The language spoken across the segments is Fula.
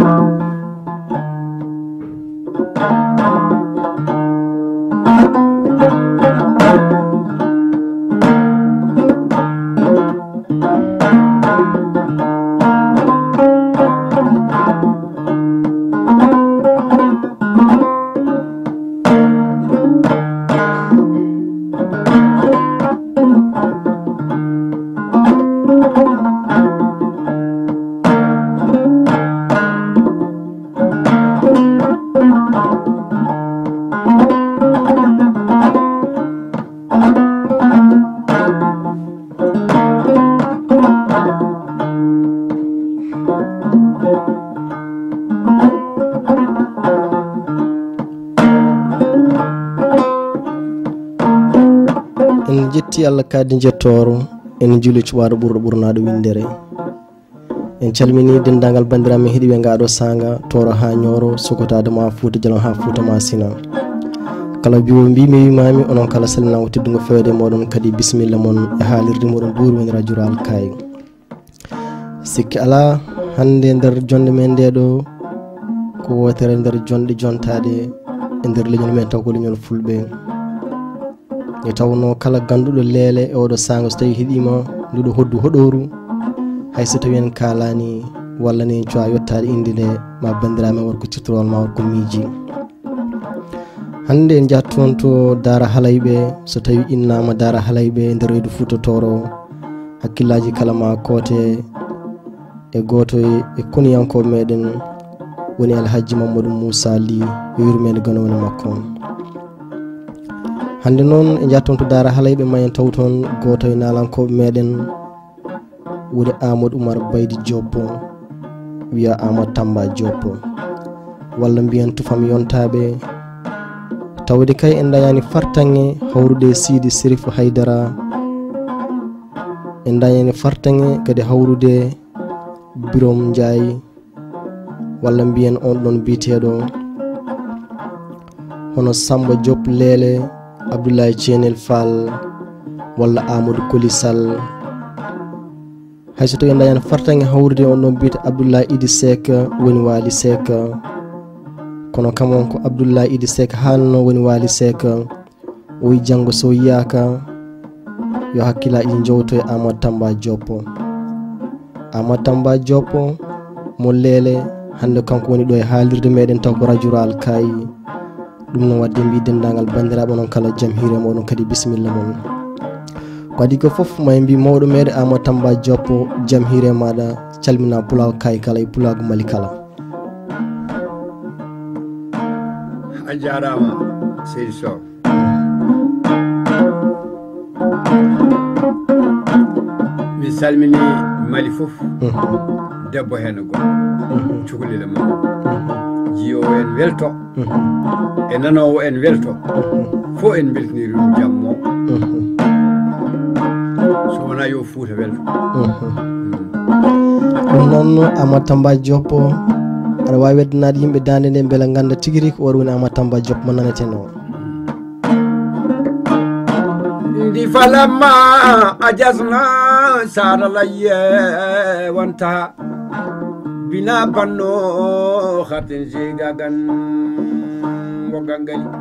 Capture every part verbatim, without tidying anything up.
jetti Allah kadi jettoro en juli cuwaɗo ɓurɗo ɓurnaɗo windere en calmini dendagal bandiraɓe heeɗiɓe ngaɗo sanga toro ha ñoro sokotade ma Fouta Djalon ha Fouta ma Sina kala biwo mbimi wimami onon kala salminama teddugo fewde moɗon kadi bisimilla moon e haalirde moɗon ɓuuri woni radio Rural Kayi sikki ala hande nder jonde men ndeɗo ko wotere nder jonɗe jontade e nder leñol men taw ko leñol fulɓe e tawno kala ganduɗo leele e oɗo sanga so tawi heeɗima nduɗo hoddu hoɗoru hayso tawi en kalani walla ni cuwa yettade inde nde ma bandiramen wonko ciftorol ma wonko miiji hande en jattu toon to Daara Halayɓe so tawi innama Daara Halayɓe nder reedu Fouta Toro hakkillaji kala ma kote e goto e koniyankoɓe meɗen woni Alhaji Mamadou Moussa Ly e yurmede gano woni makko on hande noon e jatton to Daara Halayɓe ma en taw toon goto e nalankoɓe meɗen woni Amadou Oumar Baydi Dioppo wiya Amadou Tamba Dioppo walla mbiyen tufam yontaɓe tawde kay en dañani fartange hawrude Sidi Sérif Haydara en dañani fartange kadi hawrude Birom Ndiaye walla mbiyen on ɗon biteɗo hono Samba Diop Lele Abdoulaye Thienel Fall walla Amadou Koli Sall hayso tawi en dañani fartange hawrude on ɗon biyete Abdoulaye Idi Seck woni Wali Seck kono kamon ko Abdoulaye Idi Seck hanno woni Wali Seck o wi janggo so yiyaka yo hakkillaji jowto e Amadou Tamba Dioppo Amadou Tamba Dioppo mo Lele hande kanko woni ɗo e haalirde meɗen taw ko radio Rural Kayi ɗum noon wadde mbi dendagal bandiraɓe onon kala jaam hiire moɗon kadi bisimilla mon ko adi ko foof ma mbi mawɗo meɗe Amadou Tamba Dioppo jaam hiire maɗa calmina Pulago Kayi kala e Pulago Mali kala a jarama seydi Sow mi salmini Mali foof debbo hen goɗɗo cukalel ma jiyowo en welto e nanowo en welto fo en beltiniri ɗum jammo so wona yo Fouta welto ɗum noon Amadou Tamba Dioppo aɗa wawi weddanaade yimɓe dande nde beela ganda tigui rigui ko oɗo woni Amadou Tamba Dioppo mo naneten o ndi falamma a jasna sara layye wonta bina banno khatin jigagan wogangali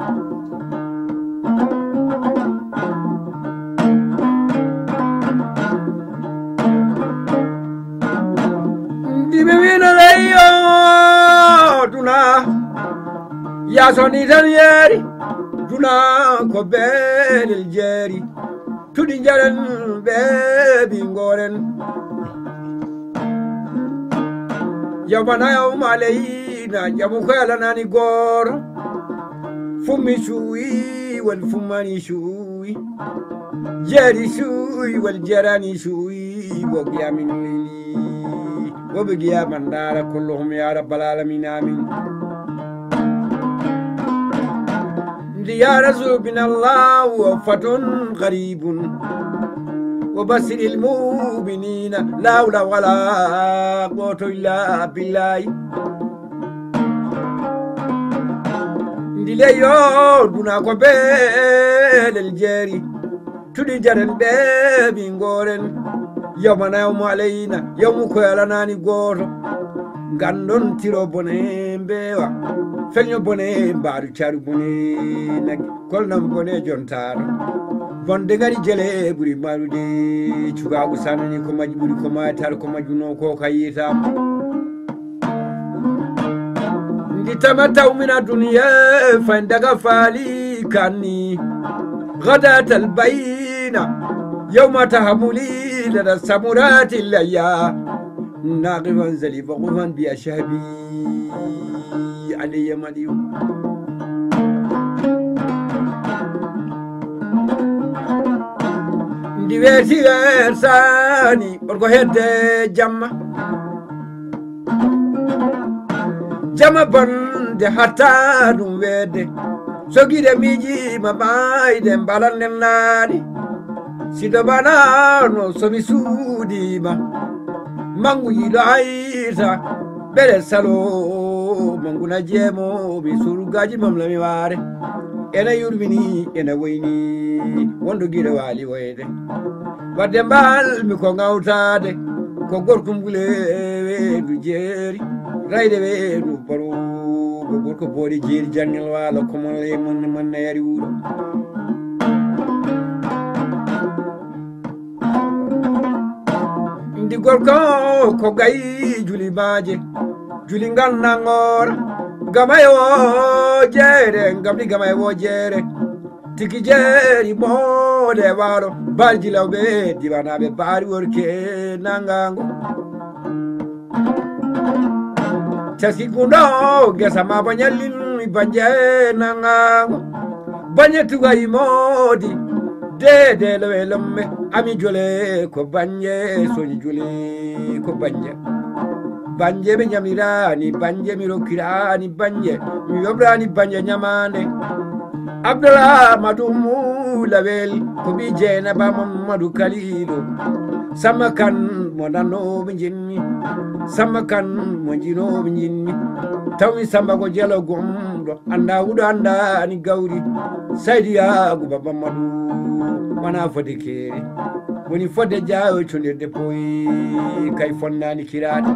ndiɓe wino leyyo duna yasoni tan yeeri duna ko beelel jeeri tuɗi jaren ɓeeɓi ngoren yawmana yawma leyna jamu ko yalanani gooro fummi suuyi wal fummani suuyi jeeri suuyi wal jerani suuyi wo giyamin leyli woɓe giyaman dara kulluhum ya rabbal alamin amin ndi ya rasul bin allah fatun qaribun wa basiril mu'minina la hawla wala quwwata illa billahi ndi leyo duna ko beelel jeeri tuɗi jaren ɓeeɓi ngoren yawmana yawmu alayna yawmu ko yalanani goto gandon tiro bone bewa felño bone mbaru caru bone nagi kolnam bone jontaro bonde gari jele buri marude cugagu sanani ko maji buri ko matar ko majuno ko kayita nditama tawmina duniya fandaga fali kanni غدات البينة يوم تهملي لدى السمرات الليا ناقفا زليفا غفا بأشهبي علي مديو ديوتي غيرساني بركو هيد جمع جمع بند حتى نويد sogide miji mamai dem balanen nani sido banano somi sudima mangu yido aisa bele salo mangu na jemo mi surugaji mamlami ware ena yurmini ena wayni wondo gide wali wayde wadde mbal mi ko ngawtade ko gorkum gule du jeri rayde we du baro ko bodi jeri jangel wala ko mon le mon mon yari wuro ndi gorko ko gayi juli baje juli ganna ngor gamayo jere ngamdi gamayo jere tiki jeri bode waro balji lawbe diwana be bari worke nangango Chasi kundo gesa ma banyalin banje nangango banye tuga imodi de de le lemme ami jole ko banye soji jole ko banye banje be nyamirani banje mi rokirani banje mi yobrani banje nyamane Abdallah madumu lawel ko bi jena ba Mamadou Kalido samakan modano binjinni samakan monjino binjinni tawi samba ko jelo gomdo anda wudo anda ni gawri saydiya go baba madu wana fode kere woni fode jaawo chonde depoy kay fonnani kirata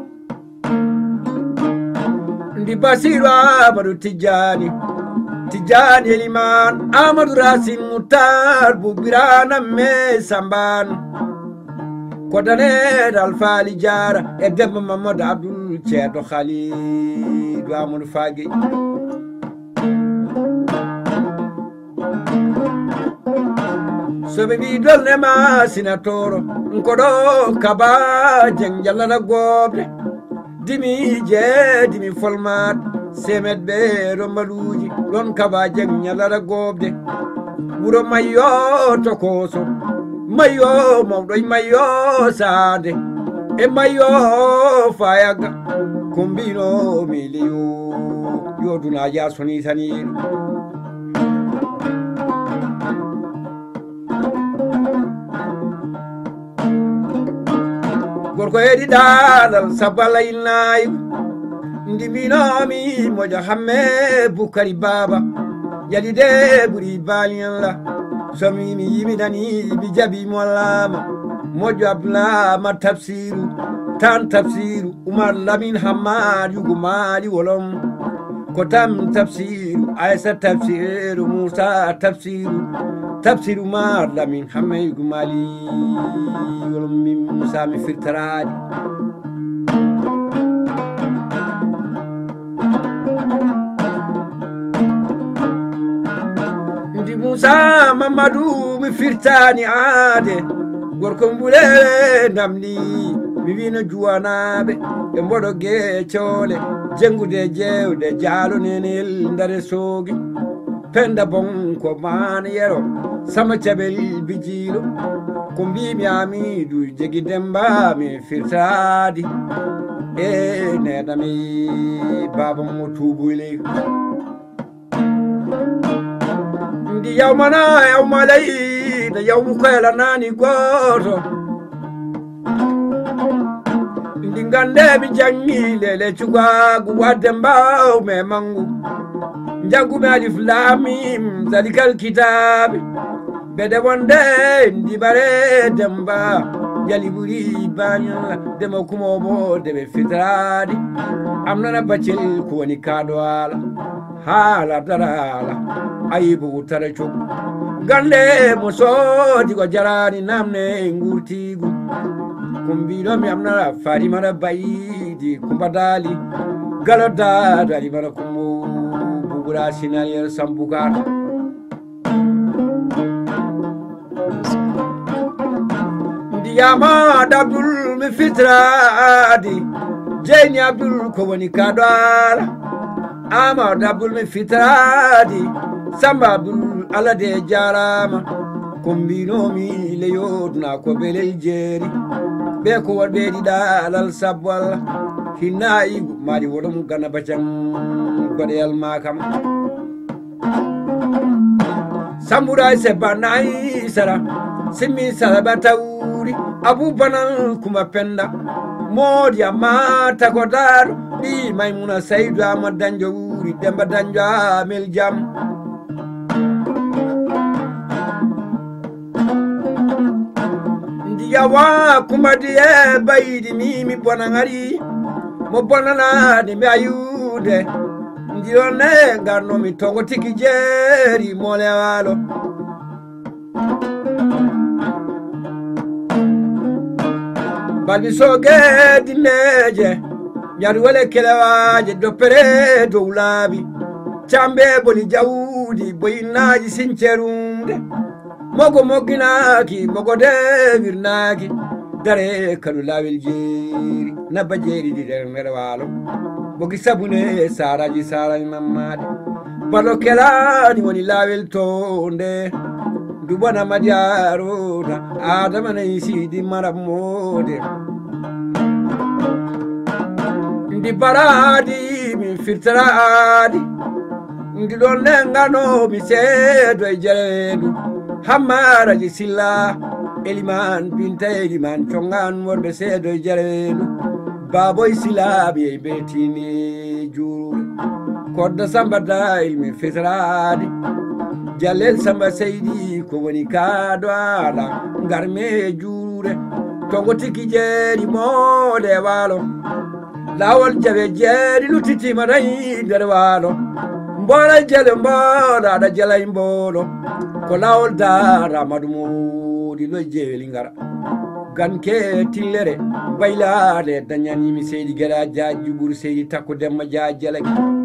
ndi basira badu tijani tijani eliman amadou rasin mutar bubirana me samban kodane alfali jara e debbo Mamadou Abdoul Ceerno Khalidou Amadou Fagui sobe bi dolne ma sinatoro nkodo kaba jeng jallana goble dimi je dimi folmat semet be rombaluji don kaba jeng nyallara gobde wuro mayo to koso mayo mawdo mayo sade e mayo fayaga kombino miliyo yoduna ya soni tani gorko edi dalal sabalay nay ndiminomi moja hamme bukari baba yadi de buri baliyan la somi mi yimi dani bi jabi molama mojo abla ma tafsiru tan tafsiru umar lamin hamad yugo mali wolom ko tam tafsiru aisa tafsiru musa tafsiru tafsiru mar lamin hamme yugo mali wolom mi musa mi firtaradi Musa Mamadou mi firtani ade gorko mbule namni mi wina juwanabe e mbodo geeciole jengude jewde jaalo nenel ndare soogi penda bon ko man yero sama cabel bijilo ko mbimi Amidou jegi demba mi firtadi e nedami baba mo tubule ndi yawmana yawmalay da yawmu kala nani goto ndi gande mi jangi lele cugagu wadde mbaw me mangu jangu me alif lam mim zalikal kitabe bede wonde ndi bare demba jali buri banyala dema kumo bo debe fitradi amnana bacel ko woni kadwala hala darala ayibu taracho gande mo sodi ko jarani namne ngurtigu kumbiro mi amnana fari mara bayidi kumbadali galoda dali mara kumu bugura sinalier sambugar Yama Abdul mi fitradi Jeni Abdul ko woni kadwala Ama Abdul mi fitradi Samba Abdul ala de jarama Kombino mi le yodna ko belel jeri Be ko wadbe di dalal sabwal Hina igu mari wodum gana bacang Badel makam Samurai se banai sara Simi salabata uri Abu Banan kuma penda Modi amata kodaru Di Maimuna Saidu Ahmad Danjo uri Demba Danjo Amel Jam Ndiyawa kuma diye Bayidi mimi bonangari Mo bonana ni me ayude Ndiyone Garno mi tongo tiki jeri Mole walo Balbi soge dineje Nyari wale kelewaje dopere do ulabi Chambe boli jaudi boyinaji sincherunde Mogo moginaki mogo de virnaki Dare kanu lawil jeri Naba jeri di der merwalo Bogi sabune saraji saraji mamadi Balo kelani woni lawil tonde Dubana madiarona Adama na isi di maramode Ndi paradi mi filtradi Ndi donne ngano mi sedo e jaledu Hamara jisilla Eliman pinta eliman chongan morbe sedo e jaledu Baboy silabi e betini juru Kodda sambada ilmi filtradi Jalel Samba Seydi ko woni kadwala ngarme jure tongo tiki jeri mode walo lawol jabe jeri lutiti manayi der walo mbola jele mbola da jela mbolo ko lawol dara madumo di lo jeli ngara ganke tillere baylade danyani mi Seydi gara jaaju bur Seydi takko demma jaajela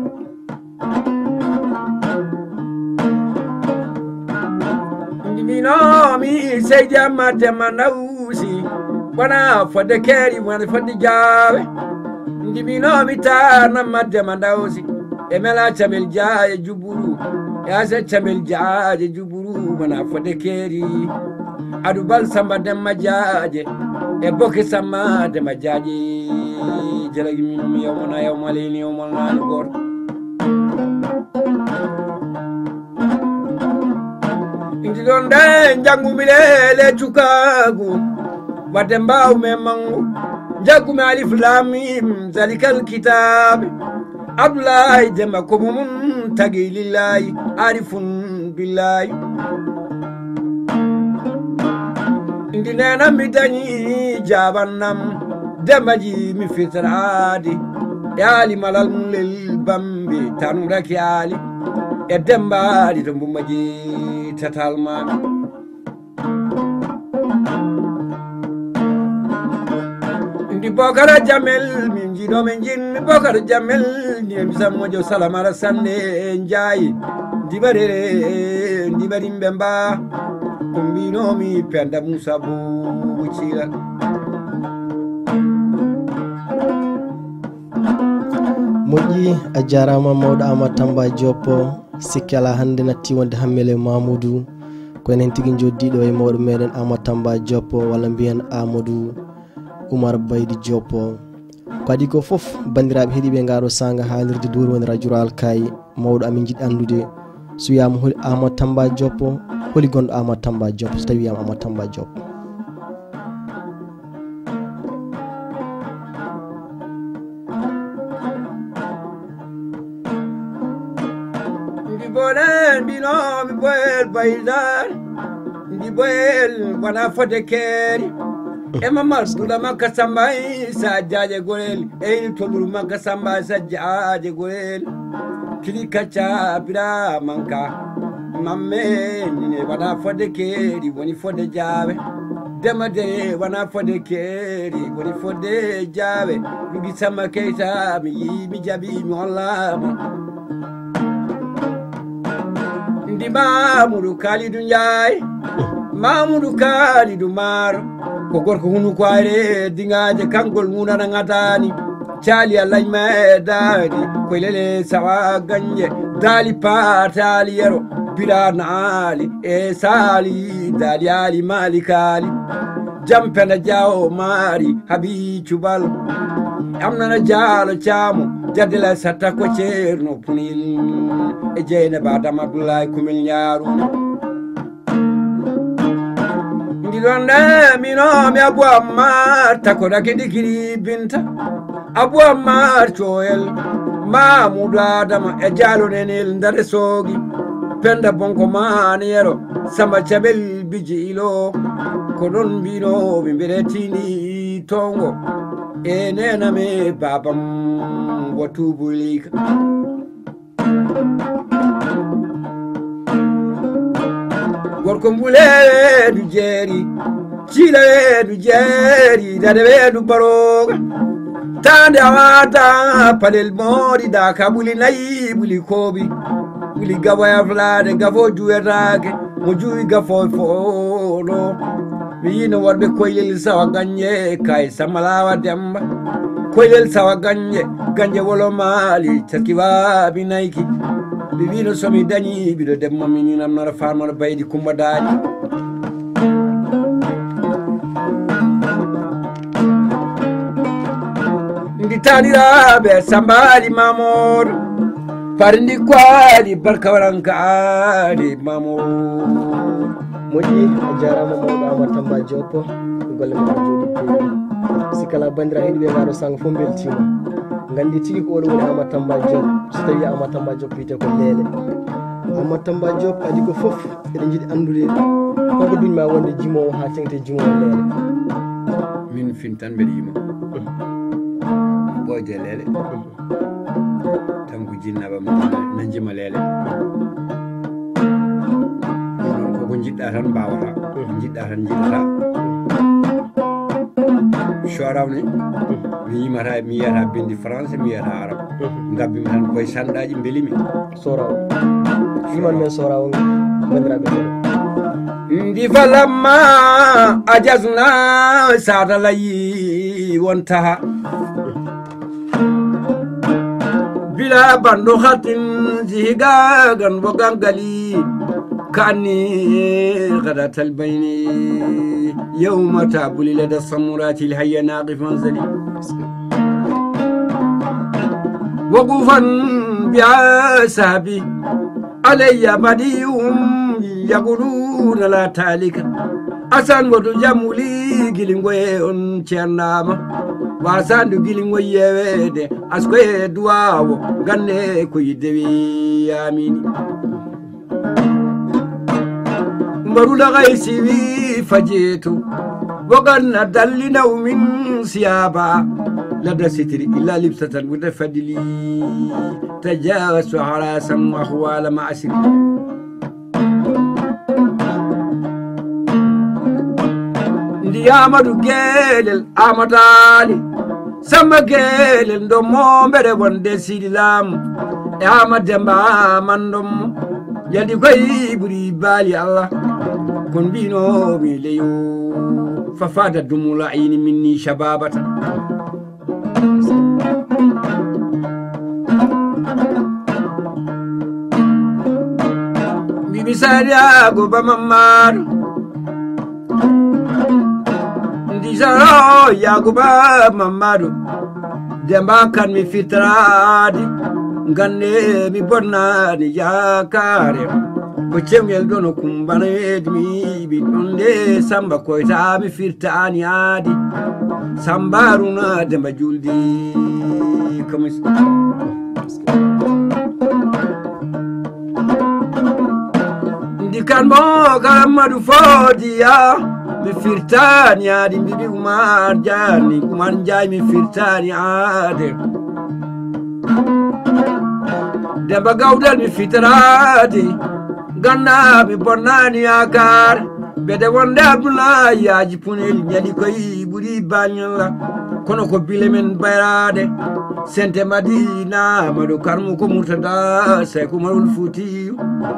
Mino mi Seydi Ahmad Manausi Wana fode keri wana fode jawe Ndi mino mi tana madde Manausi Emela chamel jaye juburu Yase chamel jaye juburu Wana fode keri Adubal samba demma jaje E boke samba demma jaje Jalagi mino mi yawmana yawmalini yawmalina gor Ndonde njangu milele chukagu Wademba umemangu Njagu me alif lamim Zalikal kitab Abdullahi demba kubumun Tagi lillahi Arifun billahi Ndinena midani Jabannam Demba ji mi fitradi Yali malal mulel bambi Tanura ki ali E demba di tombu maji Tatalman Ndi Bokara Jamel Minji do menjin Bokara Jamel Ndi mbisa mojo salamara sande Njayi Ndi barere Ndi bari mbemba Kumbino mi penda Musa bu Uchira moƴƴi a jarama mawɗo Amadou Tamba Dioppo sikki ala hande natti wonde hammele Mamoudou ko enen tigui joddiɗo e mawɗo meɗen Amadou Tamba Dioppo walla mbiyen Amadou Oumar Baydy Dioppo ko adi ko foof bandiraɓe heeɗiɓe gaɗo sanga haalirde duuri woni radio Rural Kayi mawɗo amin jiiɗi andude so wiyama holi Amadou Tamba Dioppo holi gonɗo Amadou Tamba Dioppo so tawi wiyama Amadou Tamba Dioppo Bolen bino mi boel baydar Ndi boel wana fode keri e mamar dula makka samba sa jaaje gorel e to buru makka samba sa jaaje gorel kili kacha bira manka mamme ne wana fode keri woni fode jaabe demade wana fode keri woni fode jaabe lugi sama keita mi mi jabi mi wallama ndi Mamadou Kalidou Ndiaye Mamadou Kalidou Maro ko gorko hunu ko are dingaje kangol munana ngatani cali Allah medani ko lele sawa ganje dali patali yero biranali e sali dali ali malikali jampena jawo mari habi chubal amna jalo chamo jadela sata ko cerno punil e jeyne badam Abdoulaye kumil nyaaru ndilonde mino mi Abou Amar takoda kidikiri binta Abou Amar choyel Mamadou Adama e jalo nenel ndare sogi penda bonko manero samba chabel bijilo ko don bino mi beretini tongo e nena me babam watubulika gorko mbule du jeri chile du jeri dadebe du baroga tande awata palel modi da kabuli nayi buli kobi buli gawaya vlade gafo juwerake mo juwi gafo folo mi yino warbe koylel sawa ganye kay samalawa demba koylel sawa ganye ganje wolo mali takiwa binaiki bibino somi dañi bido demma mini nam nara farmar baydi kumba daadi ndi taniraɓe sambali Mamadou parndi kwali barka waranka ali Mamadou moƴƴi a jarama mawɗo Amadou Tamba Diop golle ma jooɗi peewi sikala bandira heɗi ɓe gaɗo sanga fof beltima gandi tigi ko oɗo woni Amadou Tamba Diop so tawi Amadou Tamba Diop wiyete ko leele Amadou Tamba Diop adi ko foof eɗen jiiɗi andude holko duñma wonde jimowo ha tengte jimowo leele min fin tan mbeɗa yima ɓoyde leele tan ko jinnaɓam nan jima leele koko jiɗɗa tan mbawata jiɗɗa tan jiɗata sorawne mi yimata mi yiyata bindi français mi yiyata arabe gabbimi tan koye sanɗaji beelimi sorawo iman men sorawo bandiraɓe ndi falamma a jasna sata layi won taha bila bando hatin jihigagan bo gangali كأني غداة البين يوم تابلي لدى الصمورات الهيا ناقف منزلي وقوفا بعسابي علي بديهم يقولون لا تالك أسان ودو جمولي جلنغوي انتياناما واسان دو جلنغوي يويدي أسكوي دواو غني كوي دوي آميني مرula غيسي فجيتو وقلنا دلنا ومن سيابا لدى ستري إلا لبسة ودفدلي تجاوز حراسا وأخوال مع سري ndi Amadou Guelel Amadali Samba Guelel ndo mombere wonde Sidi Lam e Amadou Demba mandom yadi koy buri bali Allah kon bino mi leyo fafada dumula ayni minni shababata bibi sadia go ba mamadu ndi zaro ya go ba mamadu demba kan mi fitradi ganne mi bonnani yakare ko cemgel dono kumbanedmi bi ɗonde samba koyta mi firtani aadi sambaruna demba juldi komis ndi kan mo kalamadu fodiya mi firtani adi mbiɗi Umar Jani Umar Jai mi firtani ade Demba Gawdal mi fitrati ganna mi bonnani yakar bede wonde Abdoulaye yaji punel ñali koy ɓuri bañalla kono ko bile men bayrade sente Madina maɗo karmu ko Murtada Seyku Umarul Fuutiyu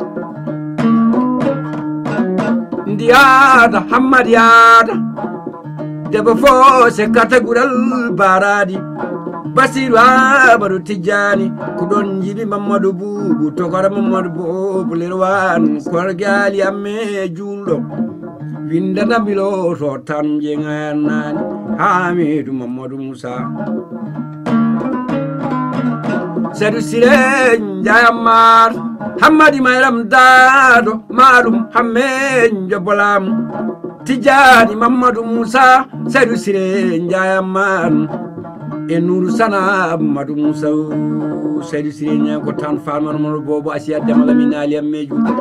ndiyada Hammad yaada debbo fo se kata guɗal baradi Basiru Amadou Tijani ko ɗon jiɗi Mamadou Boubou tokora Mamadou Boubou lerwan korgali amme julɗo windata biloto tan jengannani Hamidou Mamadou Moussa Sadou Siré Ndiayamar Hammadi Mayram Dado Maɗum Hamme Jobolam Tijani Mamadou Moussa Sadou Siré Ndiayamar e Nourou Sana Amadou Moussa Sadou Siré ñan ko tan famano mono bobo Asiya Demala min ali amme julɗo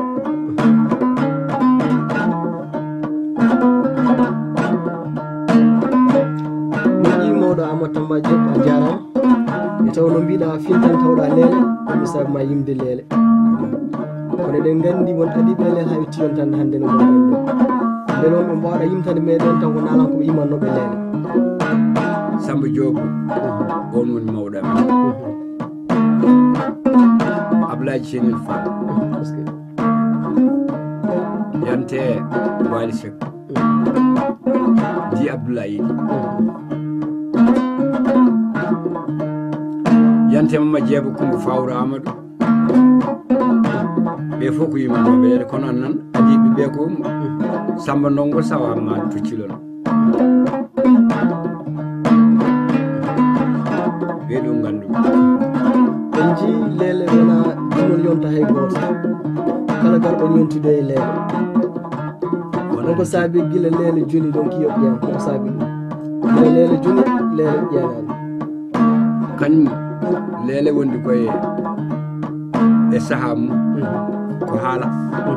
Amadou Tamba Diop a jarama e taw no mbiɗa fintan tawɗa leele ɗum sabma yimde leele kono eɗen gandi won adiɓe leele ha wetti yontande hande no ganden nden on ɓe mbawɗa yimtande meɗen taw ko nalan koɓe yimannoɓe leele Samba Diop on woni mawɗam Ablaye Cenel Fall yante Wali Seck di Abdoulaye yante Mama Jeeba Kumba Fawru Amadou ɓe fof ko yimanoɓe leele kono nan adiɓe ɓe ko Samba Ndongo Sawa ma tuccilon ɓe ɗum ganduɓe en ji leele wona ɗumol yonta hay goto kala garɗon yontude e leele wonko saabi gila leele joni ɗon kiyo ƴeen koko saabi ɗum gila leele joni leele ƴeenani kañum leele wondi koye e saaha mum ko haala ko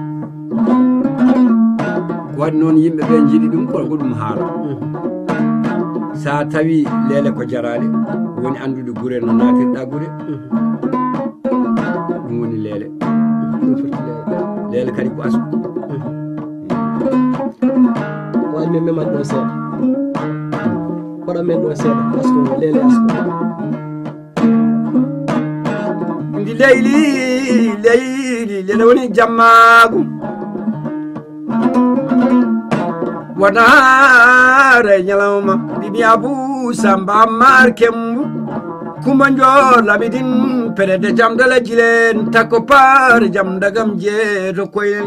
waɗi noon yimɓe ɓe jiiɗi ɗum ko ɗum haala sa tawi leele ko jaraɗe woni andude gure no natirɗa gure ɗum woni leele leele kadi ko asko waɗi min memani ɗon seeɗa waɗa men ɗon seeɗa asko leele asko ndi leyli leyli leele woni jammagu wanare ñalawma ɗiɗi Abou Samba Ammar Kembu kuma njor lamidin perede jam dala jilen takko par jam dagam jeeto koyel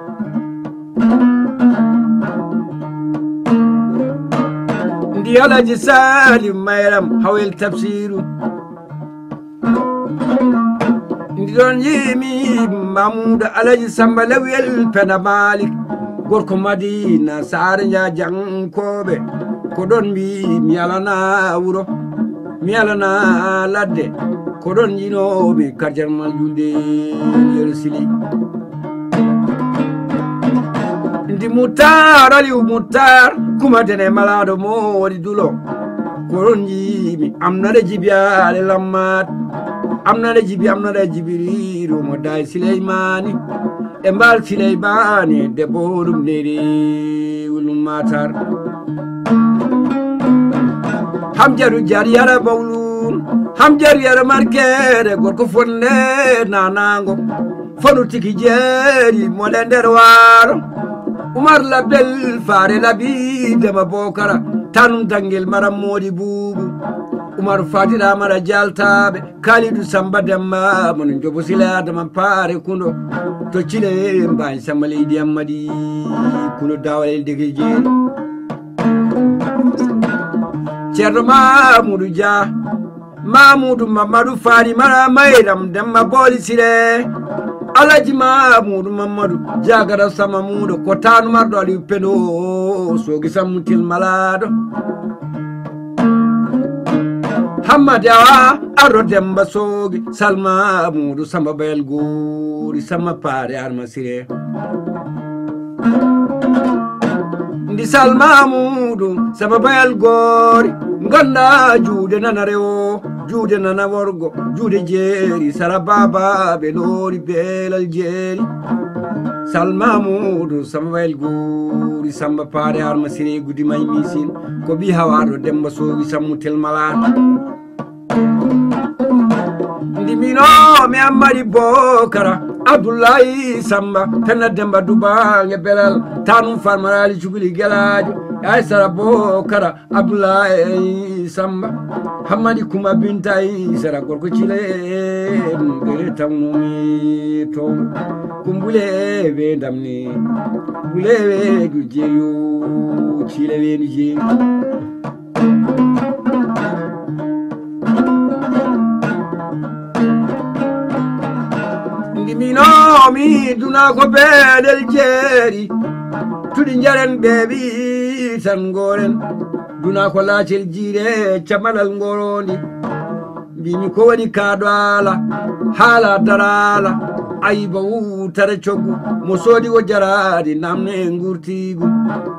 ndi Alaji Salim Mayram hawel tafsiru ndi ɗon yimi Mamoudou Alaji Samba Lawel Penda Malik gorko Madina Saare Nja jankoɓe ko ɗon mbi mi alana wuro mi alana ladde ko ɗon jinoɓe karjarmal julde yer sili ndi Moutar Aliou Moutar kumadene malaɗo moɗi dulo ko ɗon jimi amnade jibiyale lammat amnade jibi amnade jibiriru mo day Sileymani e mbal Sileymani debbo ɗum neri wulum Matar Hamjaru jar yara bawlum Hamjaru yara markere gorko fonde nanango fonu tiki jeeri mole nder waro Umar Labdel Fare Labi Dema Bokara tanum dangel maram modi buubu Umar Fatira mara jaltaɓe Kalidou Samba Demba mono jobo sila adama paare kundo to cile mbañ Samba leydi ammadi kuno dawalel dege jeeri Ceerno Mamoudou Dia Mamoudou Mamadou Fari mara Mayram Demba Booli Sile Alaji Mamoudou Mamadou jagara sama muɗo ko tanu marɗo Aliou Pendo sogi sammutil malaɗo Hammadi Awa arɗo Demba sogi Salma Mamoudou Samba Bayel Gori Samba Paare Arma Sire ndi salmamudu sababayal gori ganda juude nana rewo juude nana worgo juude jeeri sara baba be lori belal jeeri salmamudu sababayal gori samba paare arma sire gudi may misin ko bi hawado demba sowi sammutel malata ndimino mi amari bokara abdoulaye samba penna demba duba nge belal tanum farmarali juguli gelajo ay sara bokara abdoulaye samba hamadi kuma bintay sara gorko cile ngere tawnumi to kumbule be damni bule be du jeyo cile be ni jeyo ndimino mi duna ko bedel jeeri tudi njaren bebi tan goren duna ko laacel jiire camalal ngorondi mbimi ko woni kaado ala haala darala ayiba wutare coggu mo soodi ko jaradi namne ngurtigu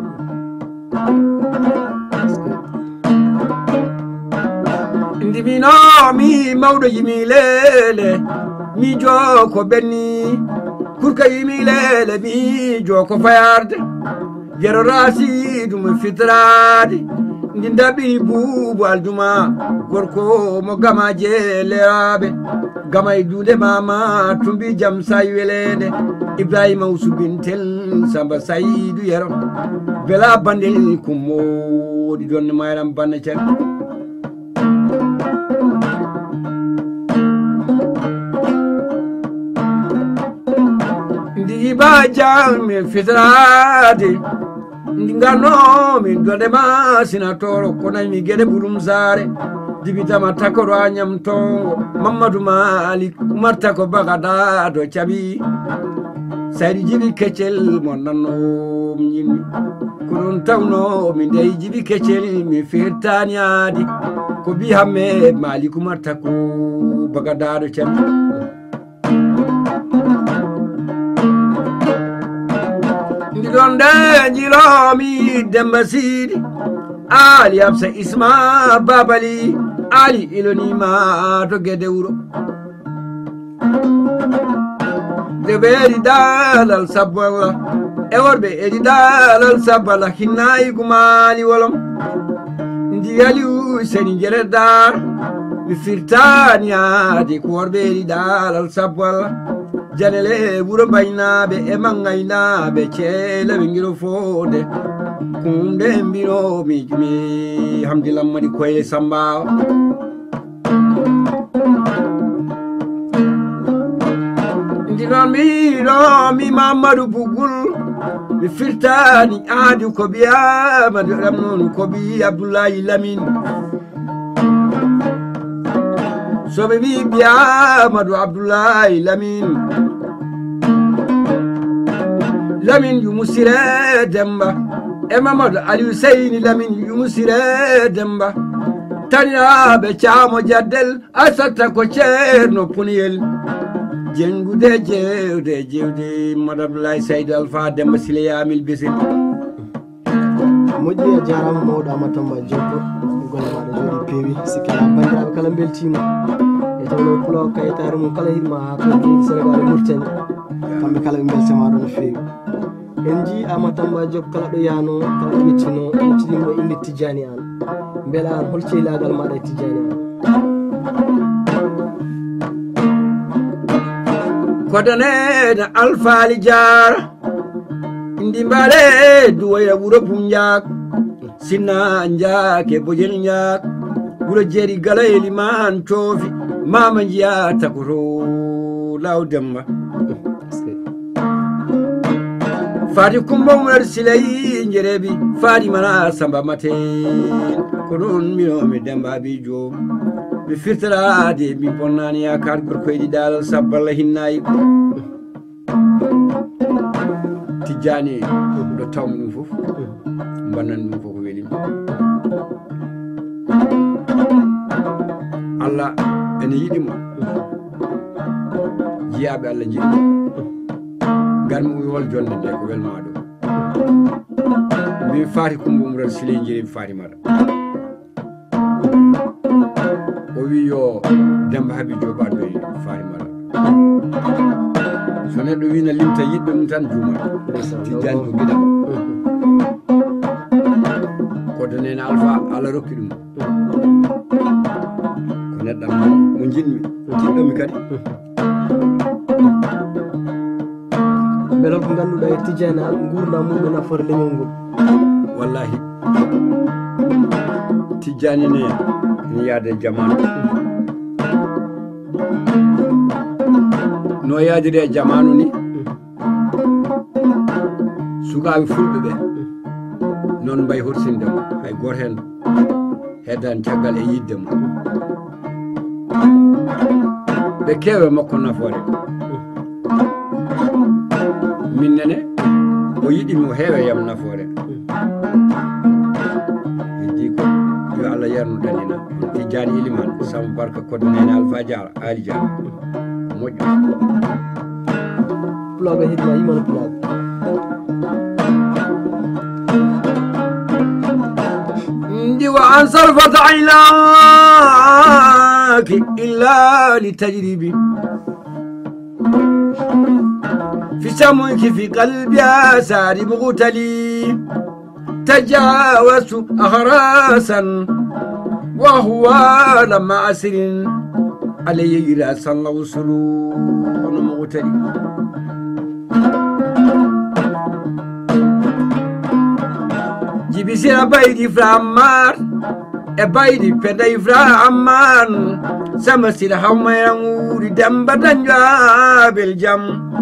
ndimino mi mawɗo yimi lele mi joko benni kurka yimi lele mi joko fayarde jero rasidum fitrade ndi ndaɓiri buubu aljuma gorko mo gama jeeleaɓe gama e duude mama tumbi jam sayi welede ibrahima usubintel samba saydou yero bela bandel kummoɗi donne mayram banne cen ndi ba jami fitrade ndi ngano min donde ma sinatoro kono mi gede burum sare dibitama takoro anyam tongo mamadou malik umarta ko bagada do cabi sari jibi kecel mon nanno nyimmi konon tawno mi dey jibi kecel mi firtani adi ko bi hamme malik umarta ko bagada do cabi donde jiromi demba sidi ali absa isma babali ali ilonima to gede wuro deberi dalal sabwala e worbe edi dalal sabala hinnayi gumali wolom ndi ali useni jere dar mi firtani adi ko worbe edi dalal sabwala janele wuro baynaɓe e mangaynaɓe ceele ɓe ngiro fode kumde mbinomi jumi hamdillah madi koyle sambawa ndinon mbiɗomi mamadou bugul mi firtani aadi ko biyamadou ɗam noon ko bi abdoulaye lamine soɓe wi biyamadou abdoulaye lamine lamine yumusire demba e mamadou aliou seyni lamine yumusire demba taniraɓe caamo jaddel asatta ko ceerno puniyel jengude jewde jewde mamadou abdoulaye saydou alpha demba sile yamil besil moƴƴi a jarama mawɗo amatamba jobbo golle maɗa jooɗi peewi sikkila bandiraɓe kala beltima e tawno pulo kayitare mum kala hitma ha ko jeydi sénégal e mauritanie kamɓe kala ɓe beltamaɗo no feewi en ji amatamba job kala ɗo yano kala ɗo ƴettino ƴettinimo inde tijani an beela an hol ceylagal maɗa e tijani an kodanede alfaali jara ndi mbaɗe duwoya wuro pum jak sinna jake bojel jak wuro jeeri gala e liman toofi mama jiya takoto law demba fati kumba munar silayi jerebi fati mana samba maten ko ɗon minomi demba bi joom mi firtorade mi bonnani yakar gorkoyɗi dalal sabballa hinnayi tijjani ɗo tawmi ɗum fof bannan ɗum fof ko welimi allah ene yiɗimo jiyaɓe allah jiɗi garmi wi hol jonde nde ko welma ɗo min faati kumbumural sile jiri faati mara o wi yo Demba Habi Jobaɗo e faati mara so neɗɗo wina limta yiɗɓe mum tan juumata Tijjani ko giɗam koto nene Alpha Allah rokki ɗum ko neɗɗam mo jinmi jiɗɗomi kadi belal ko ganduɗa e Tijjani gurdam mum e nafoore leñol ngol wallahi Tijjani ne ni yaade jamanu no yaadiri e jamanu ni sukaaɓe fulɓe ɓe noon mbayi horsinde mo hay goto hen heddani caggal e yidde mo ɓe keewe makko nafoore min nene o yiɗimi o heewe yam nafoore heddi ko yo Allah yarnu ɗanina Tijjani Iliman Samba Barka kodde nene Alpha Diara Ali Diara moƴƴo pulaɓe heddi a yimano pulaɓe وأن صرفت عيناك إلا لتجربي في سمعك في قلبي ساري مغتلي تجاوزت أهراسا وهو لما أسر علي رأسا لو سرون مغتلي Jibisira baydi framar e baydi peday framan sama sira hawmayanguri Demba Tanja beljam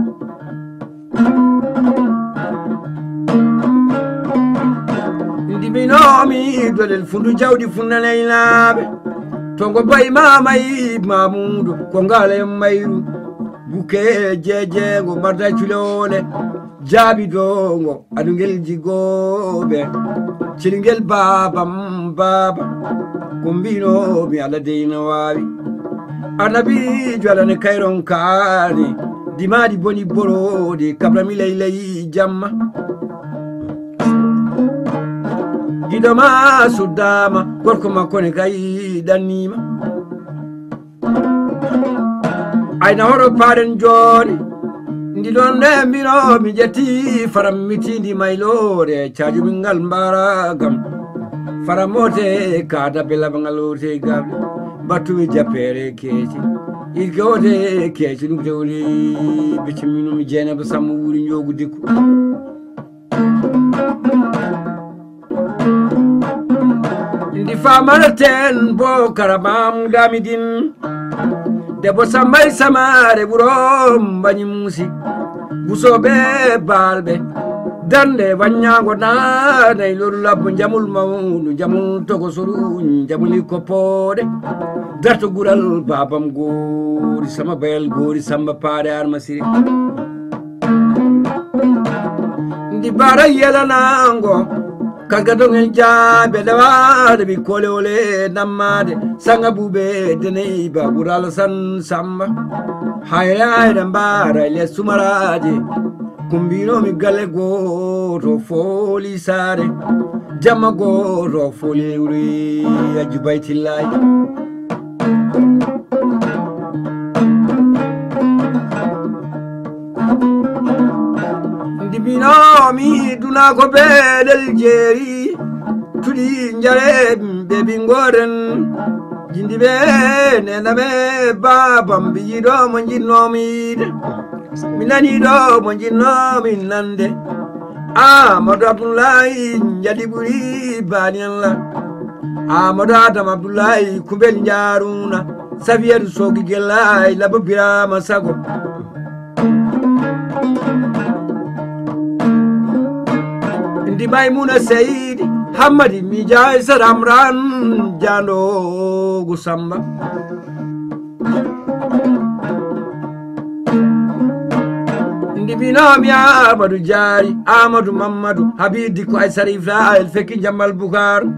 ndiminomi dolel fundu jawdi fundanaynaɓe tongo bay mamay Mamudu ko ngale mayru buke jejengo marda culole jaabi dongo adungel jigoɓe cilingel babam baba kumbino mi ala deyna wawi annabijo alane kayron kaani dimadi boni borode kablami laylayi jamma giɗoma suddama gorko makko ne kay ɗannima ayna hoɗo paɗen joni ndi ɗon nde mbino mi ƴetti faram mitindi maylore cajumingal mbaragam faramote kada belabangal ote gable battumi jappere keeci ilkeote keeci ɗum tewli becciminumi Jeynaba Samma wuri jogu dikku ndi famanaten bo karamam gamidin debbo Sambay Samare ɓuurom mbañi musi busoɓe balɓe dande waññago nanay loru labbo jamul mawnu jamul togo soru jamuli koppoɗe darto gural babam gori sama bayal gori Samba paade armasiri ndi bara yelanango kalgadongel jaabe dawade bi kolewole nammade sanga bube deney ba bural san Samba hayre ayre mbara le sumaraje kumbino mi galle goto foli sare jamma goto foli wuri ajubaytillahi ndibino mi duna ko beɗel jeeri tuɗi jare bebi goren jindiɓe nename babam biyiɗo mo jinnomide mi nani ɗo mo jinnomi nande Amadou Abdoulaye jadi ɓuuri bani Allah Amadou Adam Abdoulaye kumbel jaruna Safiyatu sogi gelay labo Birama Sago ndi Maymuna Seydi Hammadi mi jay saramran jandogu Samba ndibinomi Amadou Diary Amadou Mamadou Habidi ko ay Sarifa el fekki Jamal Bukaru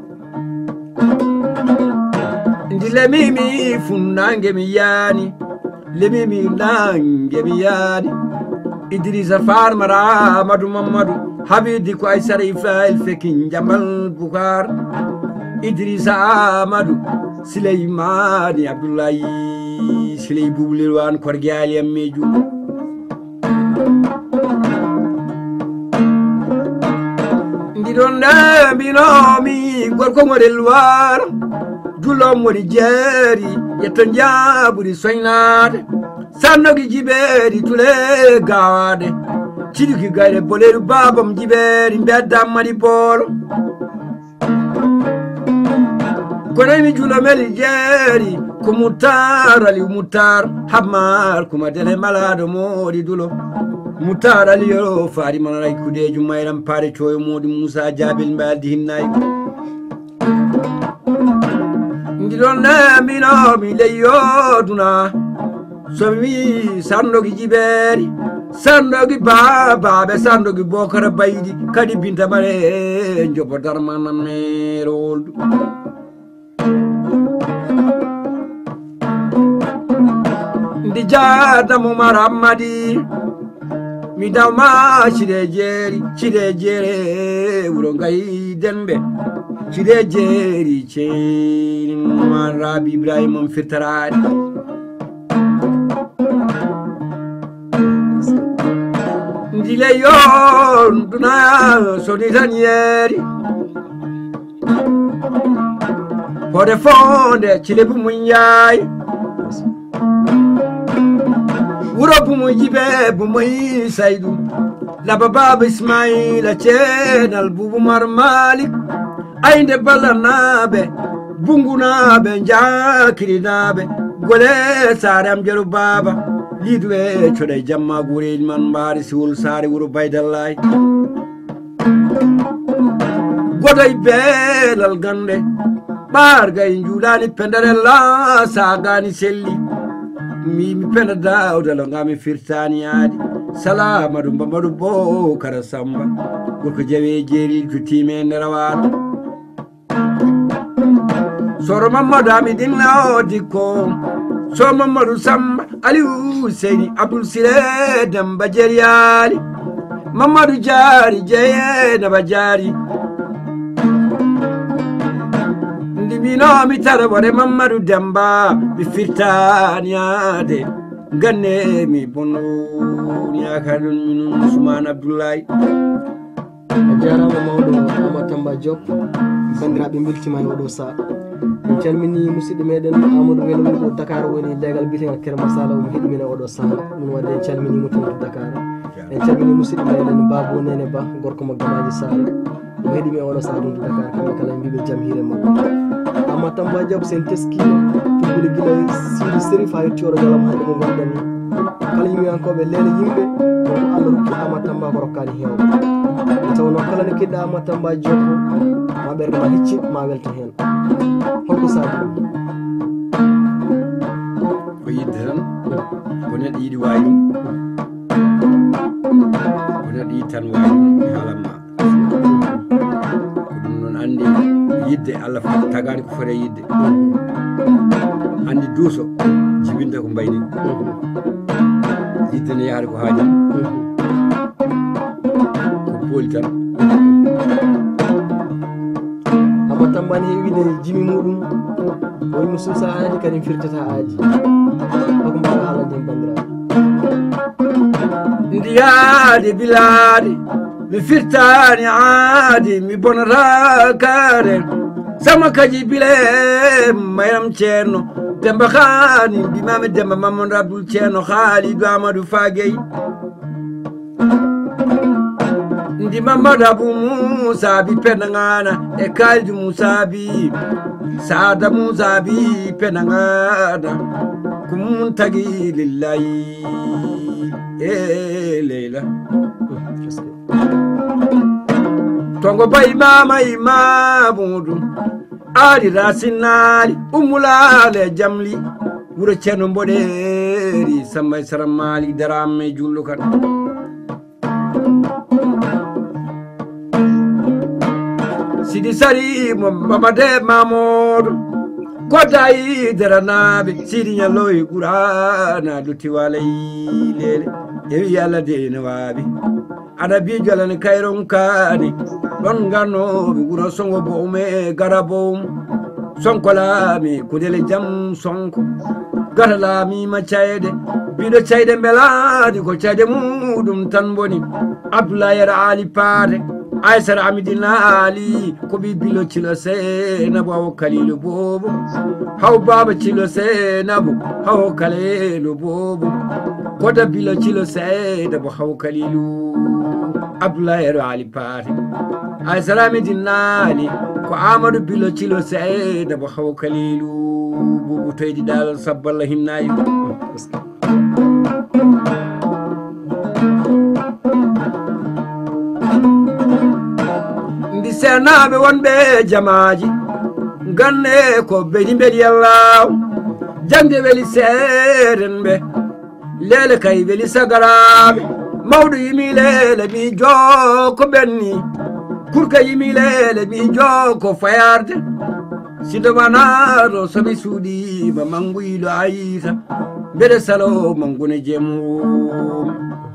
ndi lemimi funnange mi yani lemimi nange mi yani Idrissa Far Mara Amadou Mamadou Habidi ko ay Sarifa el Fekin Jamal Bukar Idrissa Amadou Suleymani Abdoulaye Suley Boublirwan Korgiali Ameju Ndidonda binomi gorko model war Dulo modi jeri yetonja buri soynade Sanogi jiberi tule gawade Chidiki gaire boleru babam jiberi mbedda mari bolo Kone mi jula meli jeri Kumutar ali umutar Hamar kumadele malado modi dulo Mutar ali yoro fari manay kude jumayram pare choyo modi Musa Jabil mbaldi hinnay Ndilonne mino mi leyo duna Somi sandogi jiberi sandogi baba be sandogi bokara baydi kadi binta bare njobo darmana merol ndi jada mo maramadi mi dawma chide jeri chide jere wuro ngai dembe chide jeri cheni marabi Ibrahim on firtaradi Ndile yon duna soni danieri Pode fonde chile bumunyai Wuro bumujibe bumuyi saidu La baba Ismail channel bubu marmalik Ainde bala nabe bungu nabe njakiri nabe Gole saram jeru baba Lidwe chode jamma gure man bari sul sari wuro baydallay Goday belal gande barga injulani pendarella sagani selli mi mi penda dawda lo ngami firtani adi salama dum bamadu bo kara samba gorko jawe jeri jutime nerawado soro mamadu ami dinna odiko so Mamadou Samba Aliou Seyni Abdoul Sile Demba Jeriali Mamadou Jari Jeye Naba Jari Ndimino mitara wale Mamadou Demba Bifirtani ade Gane mi bono Nyakadun minun Usman Abdoulaye Jarama mawɗo Amatamba Diop bandiraɓe beltima e oɗo saa en calmini musidɗo meɗen Amadou Welo wuro Dakar woni legal biyetegal Kere Masala omo heɗimina oɗo saaha ɗum wadde en calminimo to Dakar en calmini musidɗo meɗen Babou Nene Ba gorko mo Gamaji Sare omo heɗimi e oɗo saaha ɗum to Dakar kamɓe kala mbiɓe jaam hiire mabɓe Amatamba Diop sen teskino tuggude guila Sidi Sérif ha yetti oɗo galam hande mo gonɗen kala yimɓeyankoɓe leele yimɓe wonko Allah rokki Amatamba ko rokkani hewɓe tawno kala ne kiɗɗa Amatamba Diop ma ɓerde ma hecci ma welta hen holko sabi ko yidde tan ko neɗɗo yiɗi wawi ko neɗɗo yiɗi tan wawi mi haalanma ko ɗum noon andi yidde Allah tagani ko foti yidde andi duuso jibinde ko mbayni yidde ne yaade ko haaji ko pooli tan Amatamba ne heewide jimi muɗum o yimo suusa aadi kadi firtata aadi hoko mbaɗa haalande en bandiraɓe ndiyaade bilaade mi firtani aadi mi bonata kaare sama kaji bile mayram ceerno Demba Khani mbimami Demba Mamadou Abdoul ceerno Khalidou Amadou Faguey ndi Mamadou Abou Moussa bi penangana e Kaldi Moussa bi Sada Moussa bi penangana kum tagi lillahi e leila tongo bay mama imamudu ali rasinali umulale jamli wuro ceerno mboɗeri samba saramali darame jullo kan Sidi Sari Mamade Mamoudou Kodayi Daranabe Sidi Nyaloy Gurana Duti Walay Lele ewi yalla de ne wabi ada bi jolani kayron kani don gano bi guro songo bo me garabom sonko laami kudele jam sonko gata laami ma cayde biɗo cayde beladi ko cayde muɗum tan boni abdoulaye yara ali paate aysara amidina ali ko ɓi bilo cilo seynabo hawo kalilu bobo haw baba cilo seynabo hawo kalilu bobo kota bilo cilo seynabo hawo kalilu abdoulaye yara ali paate aysara amidina ali ko amadou bilo cilo seynabo hawo kalilu bobo toydi dal sabballa hinnayi ndi senaɓe wonɓe jamaji ganne ko beɗi mbeɗi allah jangde weeli seeɗen ɓe lele kay weeli sagaraɓe mawɗo yimi lele mi joo ko ɓenni kurka yimi lele mi joo ko fayarde sidomanaɗo somi suuɗima manguyiɗo ayita mbeɗe salo mangune jemum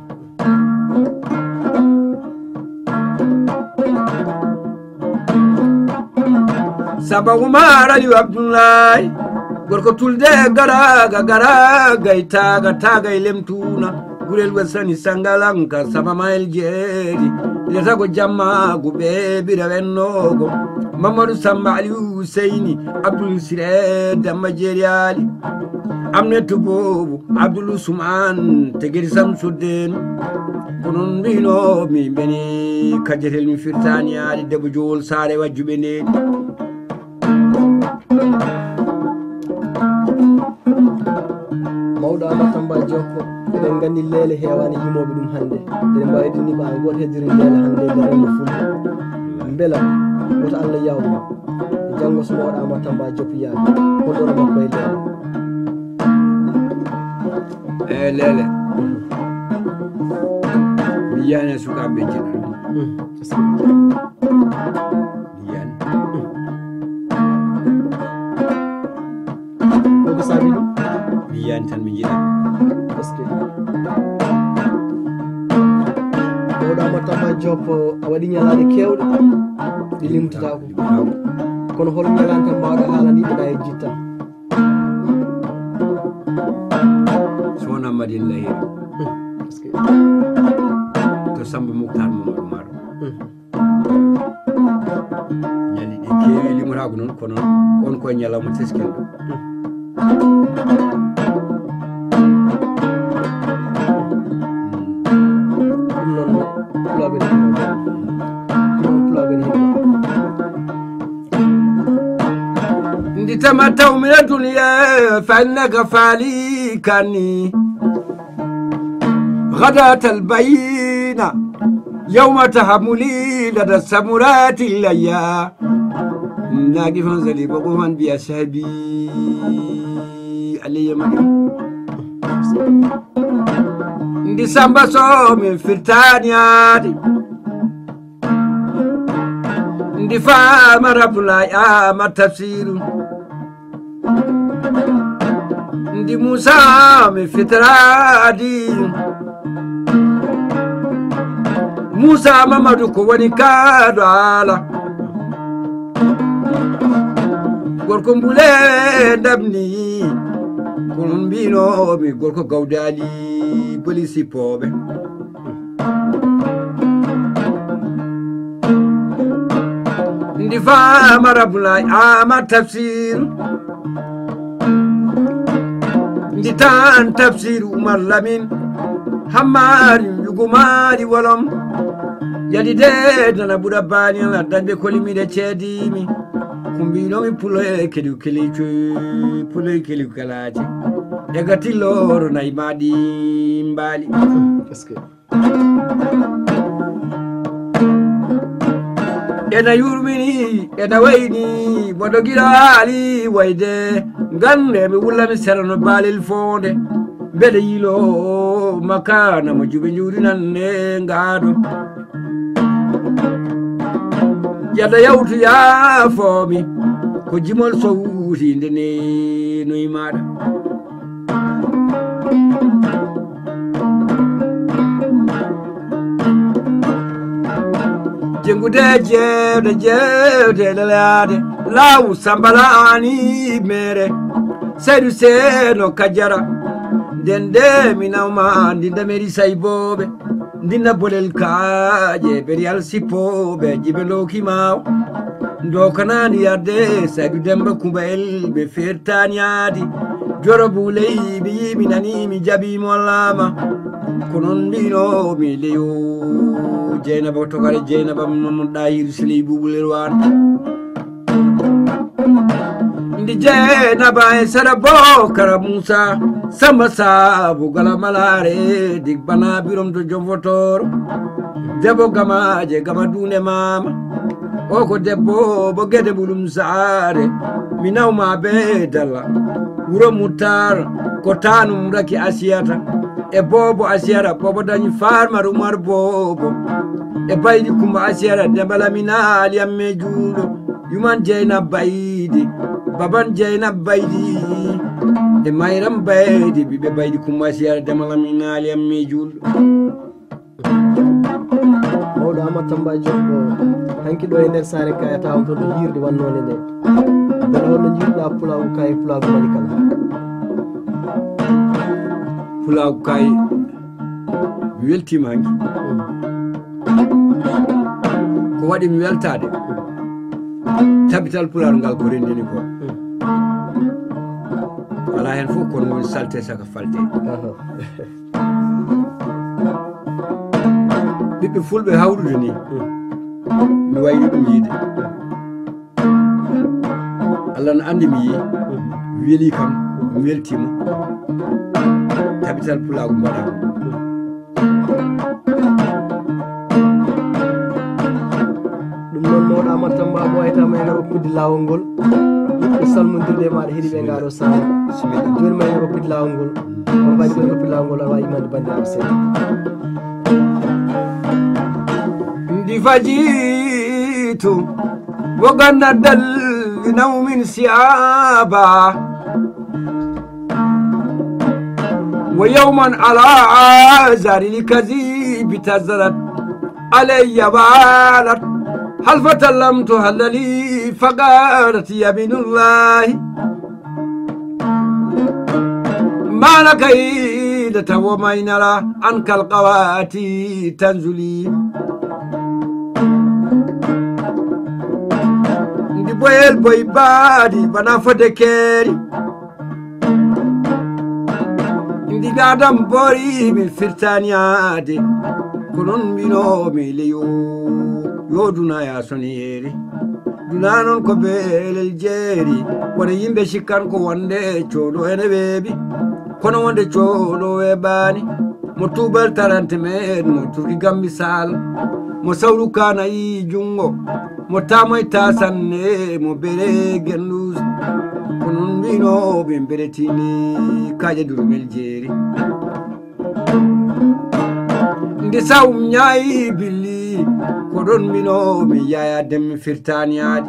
saba umar aliou abdoulaye gorko tulde garaga garaga e taga taga e lemtuna gurel wasani sangalanka saba mayel jeeri letago jammago ɓeɓira wennogo mamadou samba aliou seyni abdoul sire damma jeeri ali amneto bobo abdoulou souman tegeri sam sudden konon mbinomi mbeni kajjetel mi firtani ali debbo jowol saare wajjuɓe ndeni mawɗo amatamba jokko eɗen gandi leele hewani yimoɓe ɗum hande eɗen mbawi ɗiniɓa an goto heddiri leele hande garemmo ful beela woto allah yawma janggo so mawɗo amatamba jokko yaade honɗono makko e leele e leele mi yiyani e sukaɓe jiɗɗo mi yiyani ko sabi ɗum mi yiyani tan mi jiɗa est ce que mawɗo amatamba jokko a waɗi ñalade kewɗe ɗi limtatako kono hol ñalade tan mbawɗa haalaniɓeɗa e jitta sowona madine lahira est ce que to samba moukhtar mamadou maro ñalli ɗi keewi limotako noon kono on koye ñalawma teskel ɗo ɗum noon puloɓe ɗum puloɓe ɗum ndi tama tawmina duniya fannaka faali kanni غداة البينة يوم تحملي لدى السمرات الليا ناقفا زلي بقوفا بأسهبي علي مريم ndi samba somi firtaniyade ndi fama rabulay ama tafsiru ndi musa mi fitradi musa mamadou ko woni kaɗo ala gorko mbule ndamni kono mbinomi gorko gawdali police poɓe ndi fama rabulay ama tafsir ndi tan tafsir oumar lamin hammari yugumari wolom yadi de dana ɓuura bani ala dañɓe kolimiɗe ceedimi ko mbinomi puloye keliw kelico puloye keliw kalaje e gatilloro nayi maɗi mbaali ena yurmini ena wayni boɗo guiɗali wayde gande mi wullami serano baalel fonde mbeɗa yilo makana mo juɓe juurinanne ngaɗo yadda yawtu yaafomi ko jimol sowuti ndene noyi maɗa Jubude jewde jewde lelade law sambalani mere Seydou Seno Kajara dende minawma ndinda meri sayboɓe ndinna bolel kaaje beriyal sippoɓe jibe lokimaw dokanani yarde Seydou Demba Kumbayel ɓe fertaniadi joro buley ɓe yimi nani mi jaɓi mollama ko non mbino mi leyo Jeynaba togare Jeynaba non ɗayir siley bubulel wan ndi Jeynaba e sara Bokara Moussa Samba Sabu gala malare dig bana birom to jomvotor debbo gamaje gama dune mama o ko debbo bo gede bulum saare mi nawma be dalla wuro mutar ko tanum raki asiyata e bobo asiyara bobo dañi farmar Umar bobo e baydi kumba asiyara dembala minali amme juulo yuman Jeynab baydi baban Jeynab baydi e mayram baydi bibe baydi kumba asiyara dembala minali amme juulo mawɗo Amadou Tamba Diop hanki ɗo e nder saare ka taw to ɗo yirde wannode nde beɗa holno jiiruɗa pulagu kay pulagu mani kala pulagu kay mi weltima hanki ko waɗi mi weltade tabital pularu ngal ko rendini ko ala hen fof kono woni salte saka falte ɓiɓɓe fulɓe hawrude ni mi wayni ɗum yiide Allah no andi mi yi mi weeli kam mi weltima tabital pulagu mbaɗa ɗum noon mawɗo Amadou Tamba mo waytama ene hokkudi lawol ngol ɓe salmodirde maɗa heeɗi ɓe ngaɗo saare joni ma ene hokkudi lawol ngol on mbaɗi ɓen hokkudi lawol ngol aɗa wawi imande bandiraɓe seeɗa ndi fajitu wo ganna dalli nawmin siyaba wo yawman ala zarili kazibi tazarat alayya balat hal fatallamtu halali faqarat yaminullahi malaka idata wo maynala ankal qawati tanzuli ndi boyel boy baadi bana fode keeri ndi gadam bori mi firtaniyade ko non mbino mi leyo yo duna ya soniyeri duna non ko belel jeeri wona yimɓe sikkan ko wonde cooɗo ene weeɓi kono wonde cooɗo weeɓani mo tubal tarante men mo turki gambi sal mo sawru kanayi jungo mo tamoy tasanne mo bere gendus ko non mbino ɓe beretini kaƴe durmel jeeri ndi sawum ñayi billi ko ɗon mbino mi yaya demmi firtaniyade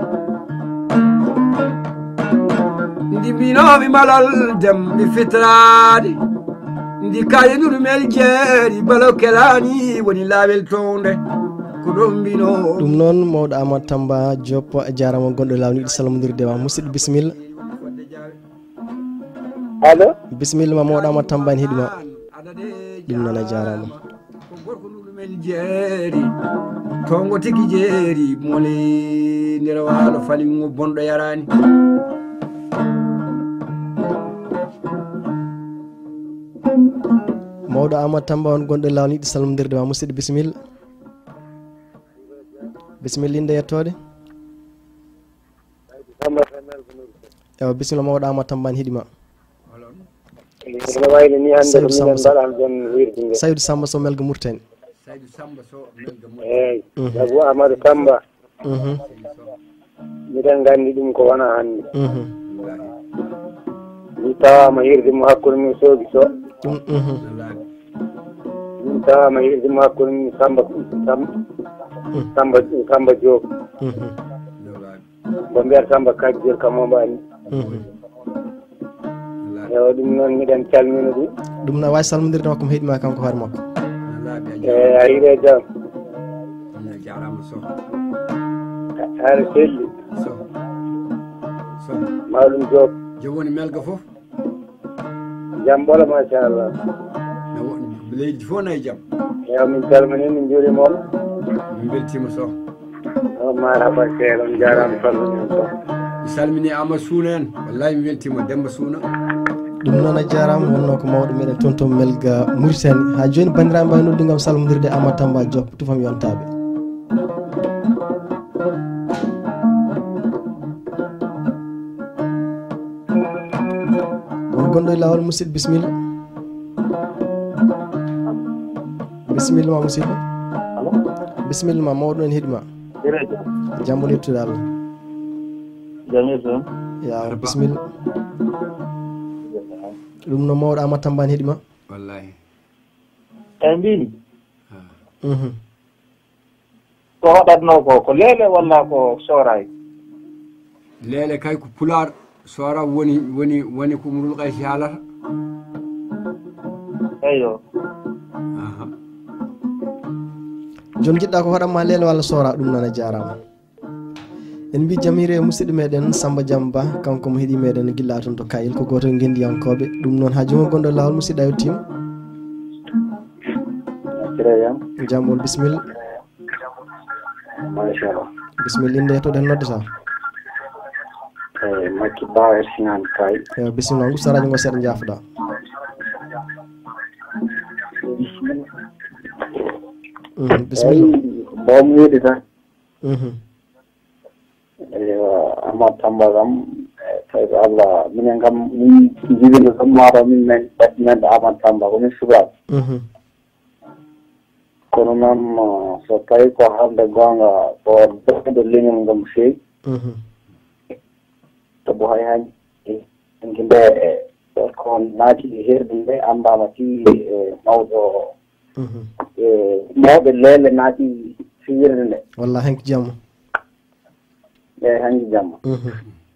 ndi mbinomi malal dem mi fitrade ndi kaƴe durmel jeeri balo kelani woni laawel tonde ko ɗon mbino ɗum noon mawɗo Amadou Tamba Diop jarama gonɗo lawni ɗi salmodirde ma musidɗo bisimilla allo bisimilla ma mawɗo Amadou Tamba en heeɗima ɗum noon a jarama ko gorko ɗuɗumel jeeri tongo tigi jeeri mole nder waalo falingo bonɗo yarani mawɗo Amadou Tamba on gonɗo lawni ɗi salmodirde ma musidɗo bisimilla bisimilla inde yettode ewa bisimilla mawɗo Amadou Tamba en heeɗima no wayno ni hannde ko minen mbaɗan ɗon wirde nde Saydou Samba Sow Melgo Mourtani Saydou Samba Sow Melgo eyyi sabu Amadou Tamba miɗen nganndi ɗum ko wona hannde mi tawama hirde mo hakkude min Soogi Sow min tawama hirde mo hakkude min Samba Samba Samba Diop ko mbiyata Samba Kajjel kam o mbani ewa ɗum noon miɗen calmina ɗum ɗum no wawi salmodirde makko mo heeɗima kanko hoore makko eyi a hiire jaam jarama Sow haare selli so so mawɗum Diop jomoni melga fof jam ɓola machallah leydi fof nayi jam eyo min calmini min juurima on min beltima Sow o marhaba sehel on jarama salmini Sow mi salmini Amadou Suuna en wallahi mi weltima Demba Suuna ɗum noon a jarama wonno ko mawɗo meɗen toon toon Melga Mauritanie ha joni bandiraɓe mbawi noddu gam salmodirde Amadou Tamba Diop tufam yontaɓe won gonɗo e lawol musidɗo bisimilla bisimilla ma musidɗo bisimilla ma mawɗo en heeɗima jambo yettude Allah jami toon ya bisimilla ɗum no mawɗo Amadou Tamba ne heeɗima wallahi eyi mbimi mhm ko waɗatno ko ko leele walla ko soray leele kay ko pulaar sora woni woni woni ko Umrul Qaysi haalata eyo aha joni jiɗɗa ko waɗanma leele walla sora ɗum noon a jarama en mbi jamire musidɗo meɗen Samba Diamba kanko mo heeɗi meɗen guilla toon to Kayel ko goto e gendiyankoɓe ɗum noon ha joni gonɗo lawol musidɗo a yettima kireyam jambol bisimilla machallah bisimilla inde to ɗen noddata eyi Makki Ba Ersinane Kay eyo bisimilla gusta radio ngo seeɗa jaafoɗa bisimilla bawmi wiide tan mhm eyo Amadou Tamba kam tawi ko Allah minen kam min jibino tan mataw min men men Amadou Tamba komin sukaɓe mhm kono noon so tawi ko hande gonga ko doɗo leñol ngam feewi mhm to bo hay han enki nde ko naati herde nde andama ti mawɗo mhm e mawɓe leele naati fiyirde nde walla hanki jamma eyi hanki jamma mhm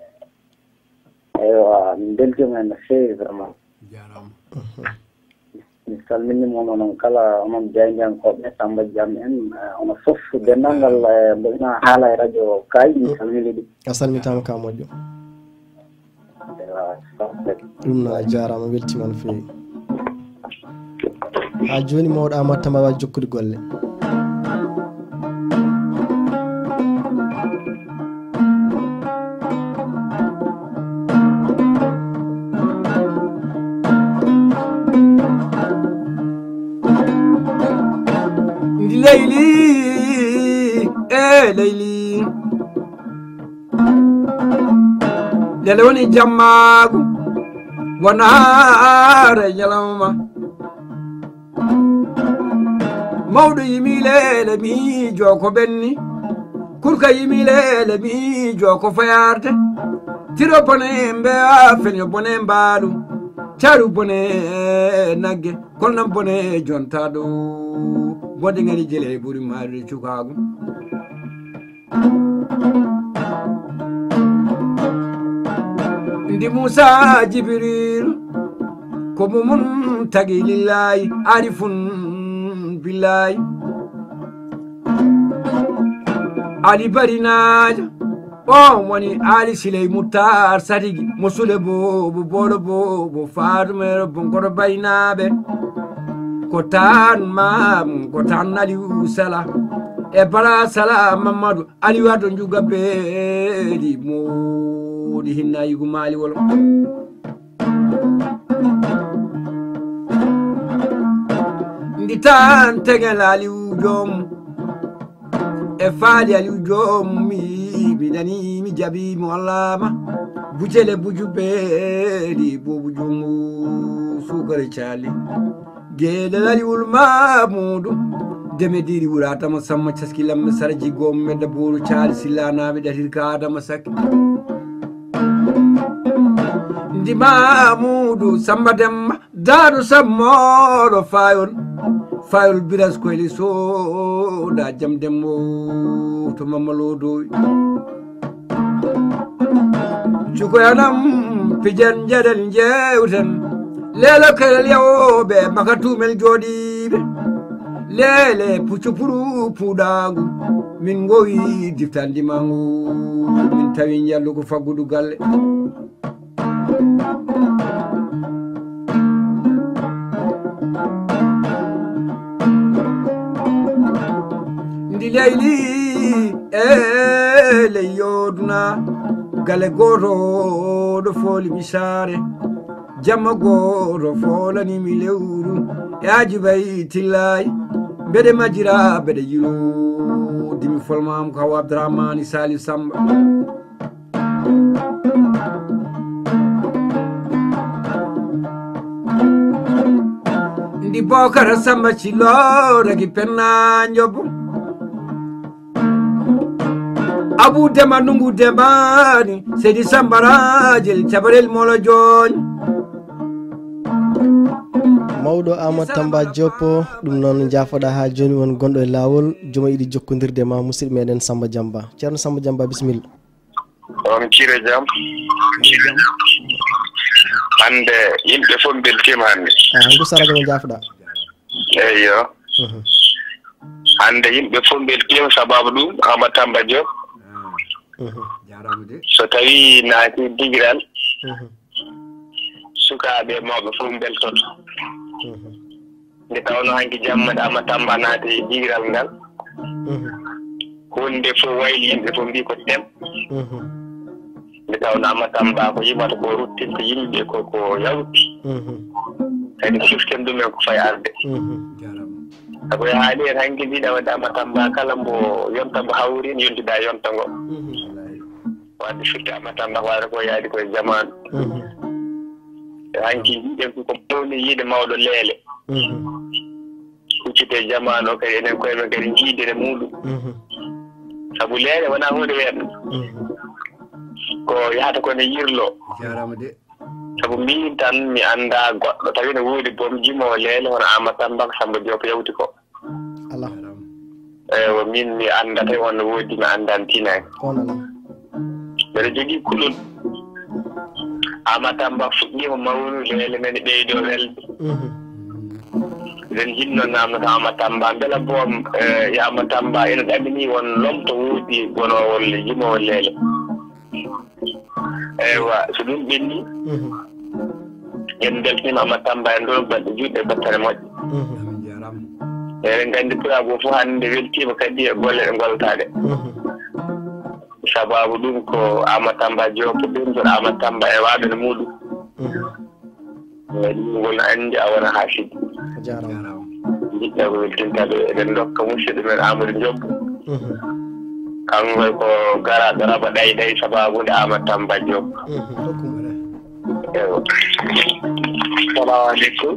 eyo min beltima hen no feewi vraiment jarama mi salminima noon kala onon jayjankoɓe Samba Diam en ono fof denndangal mboɗina haala e radio Kay mi salmini ɗum a salmitama ka moƴƴo ɗum noon a jarama weltima no fewi ha joni mawɗo Amadou Tamba wawi jokkude golle leyli e leyli lele woni jammagu wonare ñalawma mawɗo yimi lele miijo ko ɓenni kurka yimi lele miijo ko fayarde tiro bone mbeya feño bone mbaalu caru bone nagge kono nan bone jonta ɗo bodde ngani jele ɓuuri maɗude cukagu ndi Moussa Djibril ko mumum tagi lillahi arifun billahi ali barinajo on woni ali siley muttar satigi mo sule bobo bolo bobo fatumero bonkoto baynaɓe ko tan mam ko tan Aliou Sala e bala Sala Mamadou Aliou ato juga beeɗi moɗi hinna yigu maali wolo ndi tan tegel Aliou joom e faali Aliou joom mi mi nani mi jaɓi mi wallama bujele buju beeɗi bobu jomu sukare cali geɗe Aliou Mamoudou deme diri wuratama samma caskilamme sarji gom medda boru caali sillanaɓe ɗatir ka adama sakki ndi Mamoudou Samba Demba daɗo sammoɗo fayol fayol biras koyli soda jam dembo to mamalodoy cukoyanam pijan jeɗel jewten lelo kelel yawoɓe maka tumel joɗiɓe lele puccu puru puɗagu min gowi diftandi mangu min tawi jallugo faggudu galle ndi leyli e ley yoduna gale goto ɗo fooli mi saare jamma goto foolanimi lewru e aji bay tillayi mbeɗe majjira mbeɗe yiro dimi folmam ko Abdourahmane Saliou Samba ndi Bokara Samba ciloragi penna jobbo Abou Demba Nungu Dembani Seydi Samba Rajel cabarel molo joñ mawɗo Amadou Tamba Dioppo ɗum noon jafoɗa ha joni won gonɗo e lawol jooma yiɗi jokkodirde ma musidɗo meɗen Samba Diamba ceerno Samba Diamba bisimilla on cire jam hande yimɓe fof beltima hande handu saradio mo jafoɗa eyyo hande yimɓe fof beltima sababu ɗum Amadou Tamba Dioppo so tawi naati digiral sukaɓe mawɓe fof beltoto nde tawno hanki jamma de Amadou Tamba naati digiral ngal hunde fof wayli yimɓe fof mbi ko tem nde tawno Amadou Tamba ko yimata ko ruttinta yimɓe koko yawti kadi ko siften ɗumen ko fayi arde sabu e haali en hanki mbiɗa wadde Amadou Tamba kala mbo yonta mbo hawri ne yontida yonta ngo wadde firti Amadou Tamba waɗa ko yaadi koye jamanu e hanki mbiɗen ko mawni yiide mawɗo leele huccite jamanu o kadi enen koyemen kadi jiidire muɗum sabu leele wona hunde weeɗo ko yahata kone yirlo sabu min tan mi anda goɗɗo tawi ne woodi boom jimowo leele hono Amadou Tamba ko Samba Dioppo yawti ko ala eyo min mi andata wonno woodi mi andan tinani mbeɗa jogii kulol Amadou Tamba fuɗɗima mawnu leele men ɓeydo welde eɗen jinno namnoto Amadou Tamba beela boom e Amadou Tamba ene ɗamini won lomto woodi gonowol jimowol leele eywa so ɗum ɓenni en beltima Amadou Tamba en ɗon balɗe juɗɗe battane moƴƴe eɗen gandi pulago fof hannde weltima kadi e golle ɗe goltaɗe sababu ɗum ko Amadou Tamba Dioppo ɗum to Amadou Tamba e waɗone muɗum e ɗum gol andi a wona ha siddi jiɗɗa ko weltintaɓe eɗen dokka musidɗo men Amadou Dioppo kanko ko garaɗo raba ɗay ɗay sababude Amadou Tamba Dioppo eyo salamu aleykum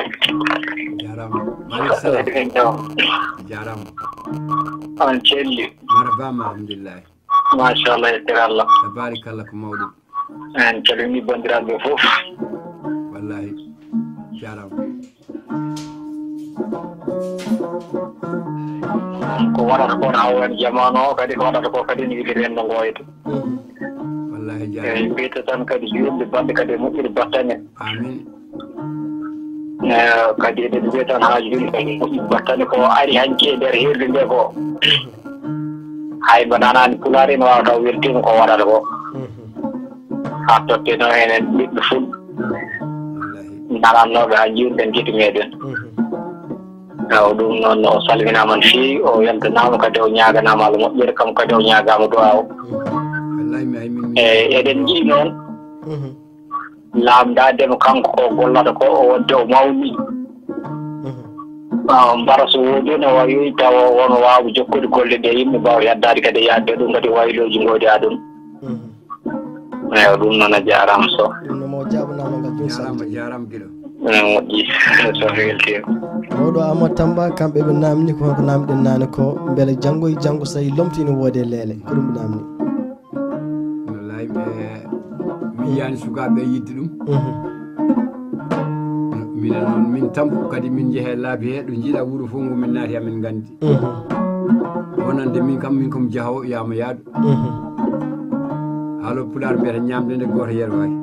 jarama on celli marabama alhamdulillah machallah yettere Allah tabarikallah ko mawɗum en calmini bandiraɓe fof wallahi jarama ko waɗata ko hawen jamanu o kadi ko waɗata ko kadi ne yiɗi rendo ngoyde wallahi eyi jarama mbiyete tan kadi yurde bande kadi moƴƴiri battane amin kadi eɗen mbiya tan ha joni kadi moƴƴiri battane ko ari hanki e nder hirde nde ko hay mo nanani pulaari no wawa taw weltima ko waɗata ko ha totteno enen ɓiɓɓe ful nanannoɓe ha jiwɗen guiti meɗen ew ɗum noon o salminama no fewi o weltanama kadi o ñaganama Allah moƴƴere kam kadi o ñagama duwa o eyi eɗen jii noon lamdademo kanko ko gollata ko o wadde o mawni mbara so woodi no wawi taw wono wawa jokkude golle ɗe yimɓe mbawa yaddade kadi yadde ɗum kadi wayloji ngoodi ha ɗum eyi ɗum noon a jarama so ɗum noon mo jaɓanama ngal joni jarama jarama guiɗo moƴƴi so weltima mawɗo Amadou Tamba kamɓe ɓe namni ko ko namɗen nane ko beele janggo e janggo so tawi lomtino woode leele ko ɗum ɓe namni wallahi ɓe mi yiyani sukaɓe yidde ɗum minen noon min tampu kadi min jeehe laabi he ɗo jiiɗa wuuro fof ngo min naati amin gandi wonande min kam min komi jaahowo yama yaadu haalo pulaar mbiyata ñamde nde goto yeero wayi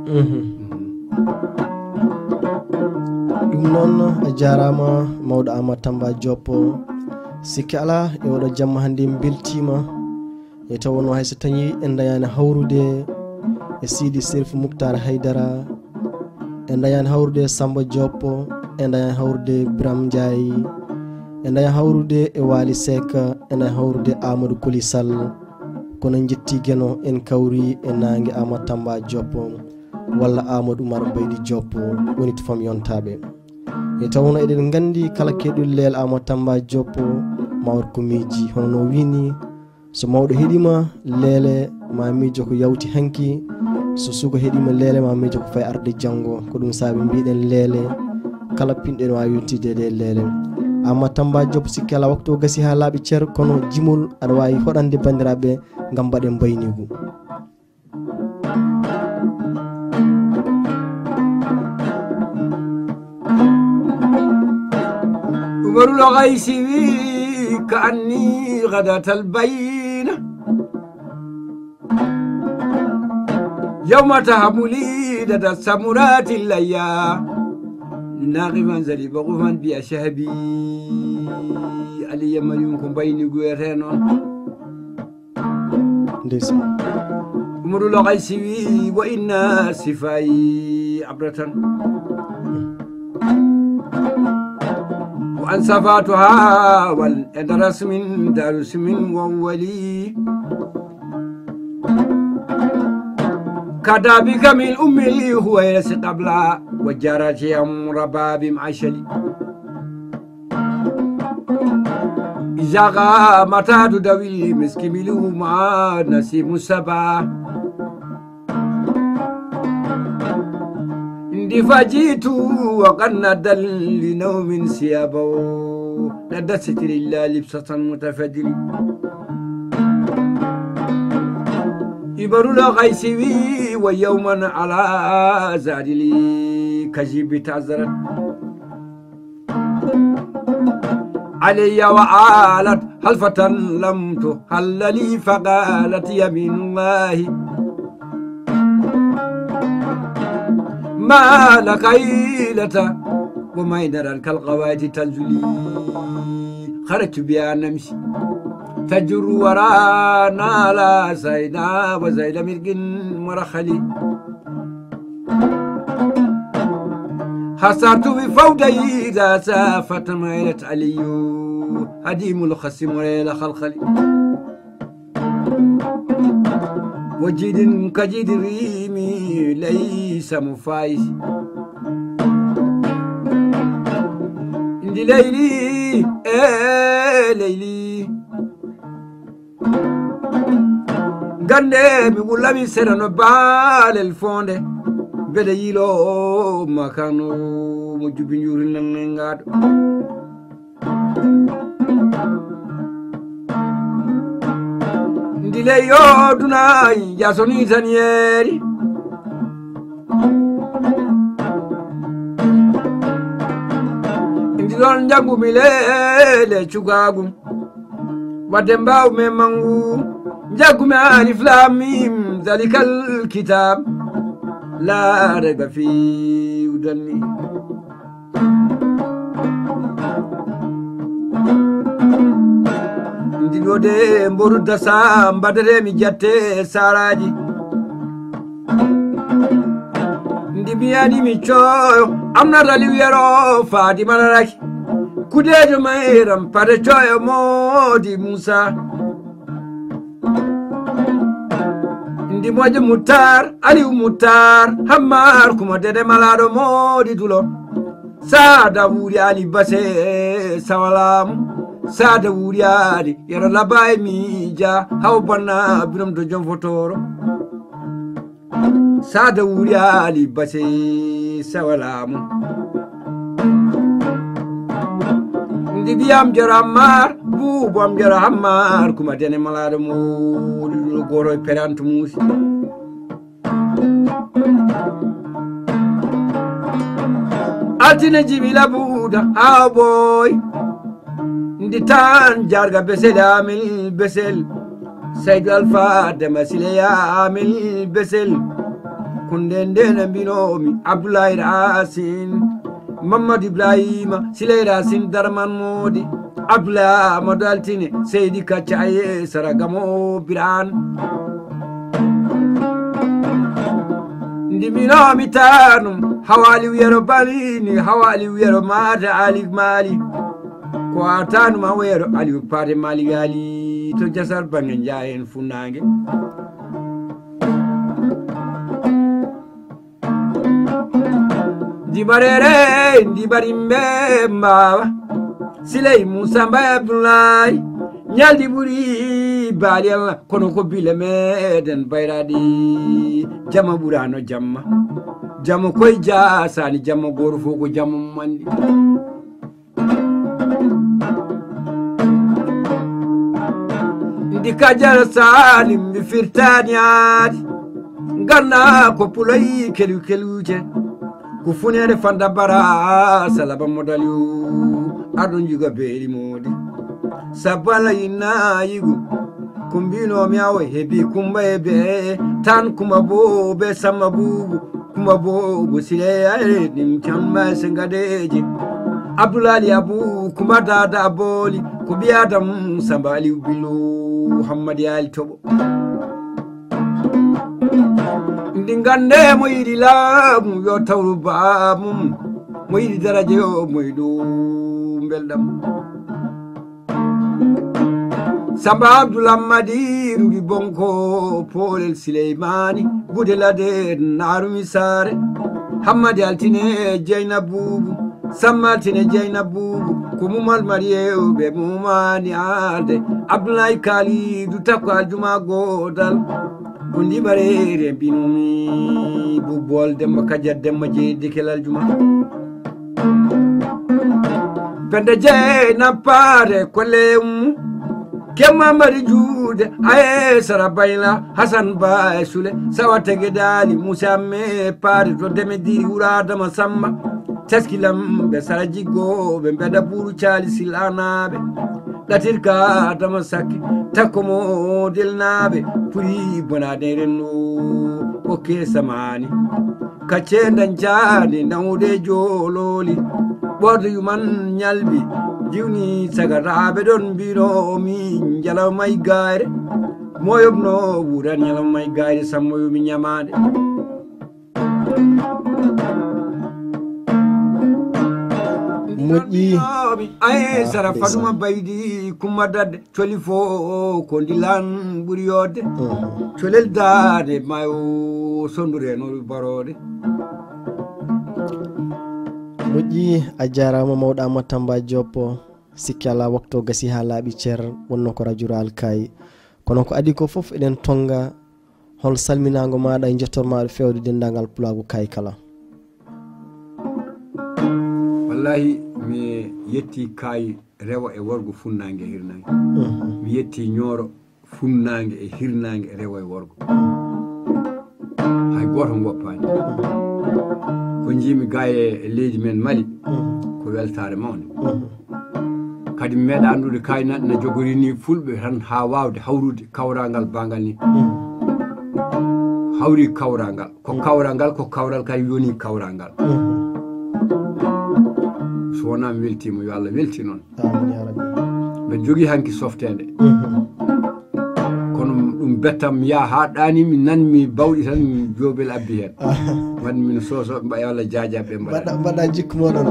ɗum noon a jarama mawɗo Amadou Tamba Dioppo sikki ala e oɗo jamma hande beltima e tawono hay so tañi en dayani hawrude e Sidi Serif Moukhtar Haydara en dayani hawrude Samba Diop en dayani hawrude Biram Ndiaye en dayani hawrude e Wali Seck en dayani hawrude Amadou Koli Sall kono jetti geno en kawri e nangue Amadou Tamba Diop walla Amadou Oumar Baydi Diop woni to fam yontaɓe e tawno eɗen gandi kala keɗol leel Amadou Tamba Diop mawr ko miiji hono no wini so mawɗo heeɗima leele ma miijo ko yawti hanki so suka heeɗima leele ma miijo ko fay arde janggo ko ɗum saabi mbiɗen leele kala pinɗen wawi yottide de leele Amadou Tamba Diop sikki ala waktu o gasi ha laaɓi ceer kono jimol aɗa wawi hoɗande bandiraɓe gam mbaɗen baynigu عمر الغيث كأني غداة البين يوم تهملي لدى السمرات الليا ناغما زلي بغفا بأشهبي علي من يمكن بيني قويرين عمر الغيث وإن سفاي عبرة وأنصفاتها والأدرس من دارس من وولي كدابك من أمي هو يلس قبل وجارت يوم رباب معشلي إذا غامت دوي مسك ملو مع نسيم السبا عندي فجيت وقد ندل لنوم سيابه ندى ستر الله لبسة متفدل يبرو لغيسي ويوما على زادلي كجيب تعذرت علي وعالت حلفة لم تحل لي فقالت يمين الله ما لك عيلة وما يدرى كالغوات تنزلي خرجت بها نمشي تجر ورانا لا سيدا وزيد مرق مرخلي حصرت بفودي إذا سافت ميلت علي هديم الخصم وليل خلخلي وجد كجد ريمي ليس مفايس عندي ليلي ايه ليلي غندي بيقول لي سيرانو بال الفوند بدا يلو مكانو مجوبي نيوري نانغاد ndile yo dunai jasoni zanieri ndilon jangu milele chugagum wademba memangu jangu me alif lam mim zalikal kitab la raiba fi udani ndilode mboru dasa mbadere mi jatte saraji ndibiyani mi choyo amna rali yero fadi manaraki kudejo mayram pare choyo modi Musa ndi moje mutar ali mutar hammar kuma dede malado modi dulo sada wuri ali base sawalam sada wuriade yero labay mija haw banna binom do jom fotoro sada wuriali base sawalamu ndi biyam jaramar bubam jaramar kuma dene malado mo do goro perante musi altine jibila buda ah boy ndi tan jarga besel amil besel Seydou Alpha demasile ya amil besel kunde ndene binomi Abdoulaye Racine Mamadou Ibrahima Sileyra Sin Darman Modi Abdoulaye Amadou Altine Seydi Kacaye Saragamo Biran Ndimino mitanum hawali wiyero balini hawali wiyero mata Ali Mali ko atanu ma wiyero Ali Pate Mali gali to jasar bange njayen funange Dibarere dibari mbemba Siley Musa Mbaye Abdoulaye Nyaldi buri balial kono ko bile meden bayradi jama burano jamma jama koy jasani jama goro foko jama mandi ndika jara salim bi firtaniati ganna ko pulay kelu keluje ko funere fanda bara salaba modaliu adon juga beeli modi sabala ina yigu kumbino miawe hebi kumba ebe tan kumabo be samabu kumabo busile ale dim chamba sengadeji Abdoulaye Abu kumada da boli kubiadam sambali bilu Muhammad Ali tobo ndingande moyidi lamu yo tawru bamum moyidi daraje yo moydu beldam Samba Abdoulamadi rugi bonko Polel Sileymani Gudelade Narumi Sare Hamadi Altine Jeyna Bubu Sammatine Jeyna Bubu Kumumal Marieu be mumani alde Abdoulaye Kali du takwa juma godal Kundi barere binumi bubol demba kajar demba jeydi kelal juma Pende Jeyna pare kolem Kema mari jude aye sarabayla Hasan Ba Sule sawatege dali Musa me pare to deme di urada masamba taskilam be sarajigo be beda buru chali silanabe latirka tamasaki takomo dilnabe puri bonade renu oke samani kacenda njani naude jololi bodo yuman nyalbi Juni sagarabe don biro mi njalaw may gaare moyobno wuran njalaw may gaare samoyo mi nyamade moƴƴi ay sara fatuma baydi kumadade tolifo ko ndilan buri yodde tolel daade mayo sondure no barode moƴƴi a jarama mawɗo Amadou Tamba Diop sikki ala waktu gasi ha laaɓi ceer wonno ko radio Alkayi kono ko adi ko foof eɗen tonga hol salminago maɗa e jettormaɗo fewde dendagal pulago Kayi kala wallahi mi yetti Kayi rewa e worgo funnangue e hirnangue mi yetti ñooro funnangue e hirnangue e rewa e worgo hay goto goppani ko jimi ga e leydi men Mali ko weltare mawde kadi mi meeɗa andude Kayi ne jogorini fulɓe tan ha wawde hawrude kawrangal bangal ni hawri kawrangal ko kawrangal ko kawral kay yoni kawrangal so wona mi weltima yo Allah welti noon ɓe jogui hanki softede kono ɗum bettam ya ha ɗani mi nanmi bawɗi tan mi jobel abbi hen wadde min soso mba Allah jajaɓe mbaɗa mbaɗa jikku moɗon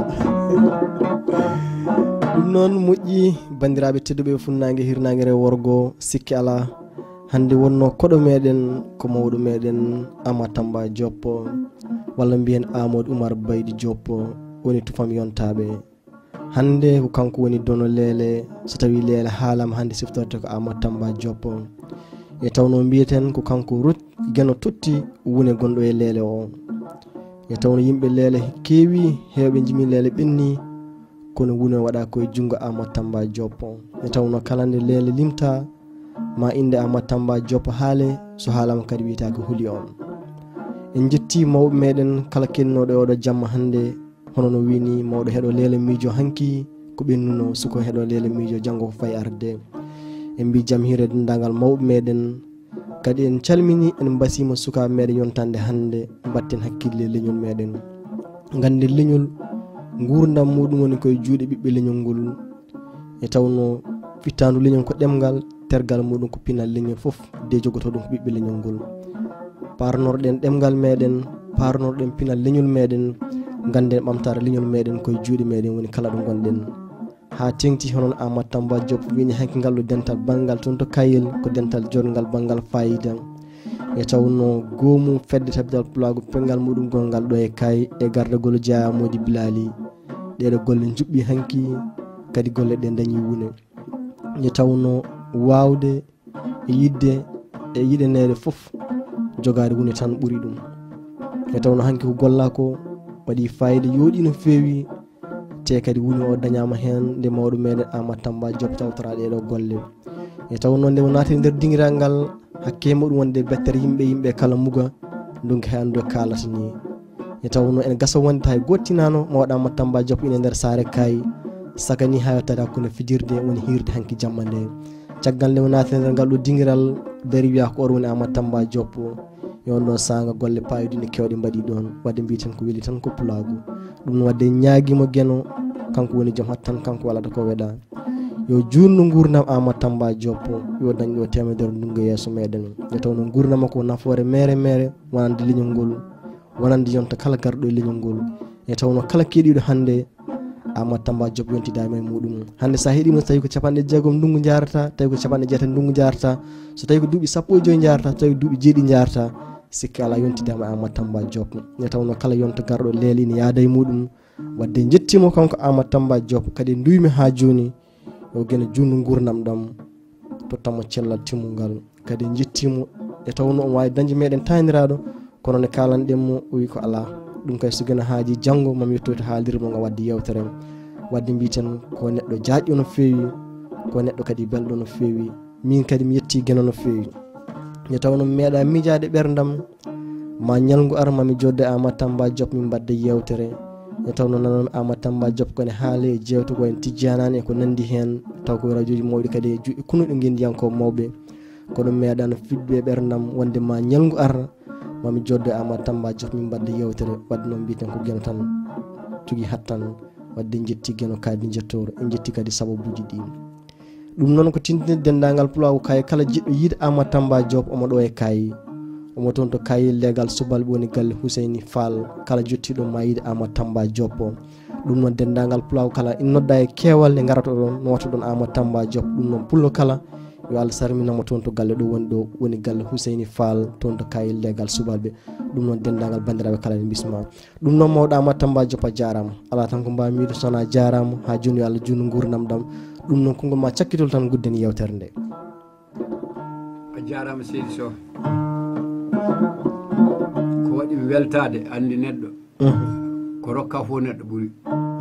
ɗum noon moƴƴi bandiraɓe tedduɓe funnague hirnague rew worgo sikki ala hande wonno koɗo meɗen ko mawɗo meɗen Amadou Tamba Diop walla mbiyen Amadou Oumar Baydy Diop woni tufam yontaɓe hande ko kanko woni dono leele so tawi leele haalama hande siftorte ko Amadou Tamba Diop e tawno mbiyeten ko kanko rut gueno totti wone gonɗo e leele o e tawno yimɓe leele keewi hewɓe jimi leele ɓenni kono wune waɗa koye junggo Amadou Tamba Diop e tawno kala nde leele limta ma inde Amadou Tamba Diop haale so haalama kadi wiyata ko huuli on en jetti mawɓe meɗen kala kennoɗo oɗo jamma hande hono no wini mawɗo heɗo leele miijo hanki ko ɓennuno suko heɗo leele miijo janggo ko fayi arde en mbi jaam hiire dendagal mawɓe meɗen kadi en calmini en basima sukaɓe meɗen yontande hande batten hakkille leñol meɗen gande leñol gurdam muɗum woni koye juuɗe ɓiɓɓe leñol ngol e tawno fittandu leñol ko ɗemgal tergal muɗum ko pinal leñol fof de jogoto ɗum ko ɓiɓɓe leñol ngol parnorɗen ɗemgal meɗen parnorɗen pinal leñol meɗen ganden ɓamtare leñol meɗen koye juuɗe meɗen woni kala ɗo gonɗen ha tengti honon Amadou Tamba Diop wini hanki ngal ɗo dental banggal toon to Kayel ko dental jodgal banggal fayida e tawno goomu fedde tabidal pulago pengal muɗum gongal ɗo e kay e gardagol Jeya Mody Bilali ɗeɗo golle juɓɓi hanki kadi golle ɗe dañi wune e tawno wawde e yidde e yiɗanede foof jogade wune tan ɓuuri ɗum e tawno hanki ko golla ko waɗi fayida yooɗi no feewi te kadi wuni o dañama hen nde mawɗo meɗen Amadou Tamba Diop tawtora ɗeɗo golle e tawno nde o naati nder dingiral ngal hakke muɗum wonde bettere yimɓe yimɓe kala muga donc hay ando kalata ni e tawno en gasa wonde hay gottinano mawɗo Amadou Tamba Diop ine nder saare kay sagani ha yettade hakkude fijirde woni hirde hanki jamma nde caggal nde o naati nder ngal ɗo dingiral dari wiya ko or woni Amadou Tamba Diop e on ɗon sanga golle payodinde kewɗe mbaɗi ɗon wadde mbiten ko weeli tan ko pulago ɗum no wadde ñaaguimo gueno kanko woni joom hattan kanko walata ko weɗa yo jurnu gurdam Amadou Tamba Diop yo dañ ɗo temedere ndungu yeeso meɗen e tawno gurdama ko nafoore mere mere wonande leñol ngol wonande yonta kala garɗo e leñol ngol e tawno kala keeɗiɗo hande Amadou Tamba Diop yontidama e muɗum hande sa heeɗimo so tawi ko capanɗe jeegom ndungu jarata tawi ko capanɗe jeetati ndungu jarata so tawi ko duuɓi sappo e joyi jarata so tawi duuɓi jeeɗi jarata sikki ala yontidama e Amadou Tamba Diop e tawno kala yonta garɗo leeli ine yaada e muɗum wadde jettimo kanko Amadou Tamba Diop kadi duymi ha joni o gene jundu gurdam ɗam tottamo cellal timmugal kadi jettimo e tawno on wawi dañde meɗen taniraɗo kono ne kalanɗenmo o wi ko ala ɗum kay so gene haaji janggo mami yettoyto haalirde mo ga wadde yewtere wadde mbiten ko neɗɗo jaƴƴo no fewi ko neɗɗo kadi belɗo no fewi min kadi mi yetti gueno no fewi e tawno mi meeɗa miijade ɓerdam ma ñalngu ar mami jodde Amadou Tamba Diop min mbadde yewtere e tawno nanon Amadou Tamba Diop kone haale e jewtugo en tijjanani e ko nandi hen taw ko radio ji mawɗi kadi e juuɗe kunuɗe guendiyanko mawɓe kono meeɗano fidɓe ɓerdam wonde ma ñalngu ar mami jodde Amadou Tamba Diop min mbadde yewtere wadde noon mbiten ko gueno tan tugui hattan wadde jetti gueno kadi jettoro en jetti kadi sababuji ɗi ɗum noon ko tindinde dendagal pulago kayi kala jiɗɗo yiide Amadou Tamba Diop omo ɗo e kayi omo toon to kayi legal subalɓe woni galle Houseyni Fall kala jottiɗo ma yiide Amadou Tamba Diop ɗum noon dendagal pulago kala in nodda e keewal nde garata ɗon nowata ɗon Amadou Tamba Diop ɗum noon pullo kala yo Allah sarminamo toon to galle ɗo woni ɗo woni galle Houseyni Fall toon to kayi legal subalɓe ɗum noon dendagal bandiraɓe kala en bisma ɗum noon mawɗo Amadou Tamba Diop a jarama ala tan ko mbami wiide sona jarama ha joni yo Allah junnu gurdam ɗam ɗum noon konngol ma cakkitol tan gudden yewtere nde a jarama seydi Sow ko waɗi weltade andi neɗɗo ko rokka fof neɗɗo ɓuuri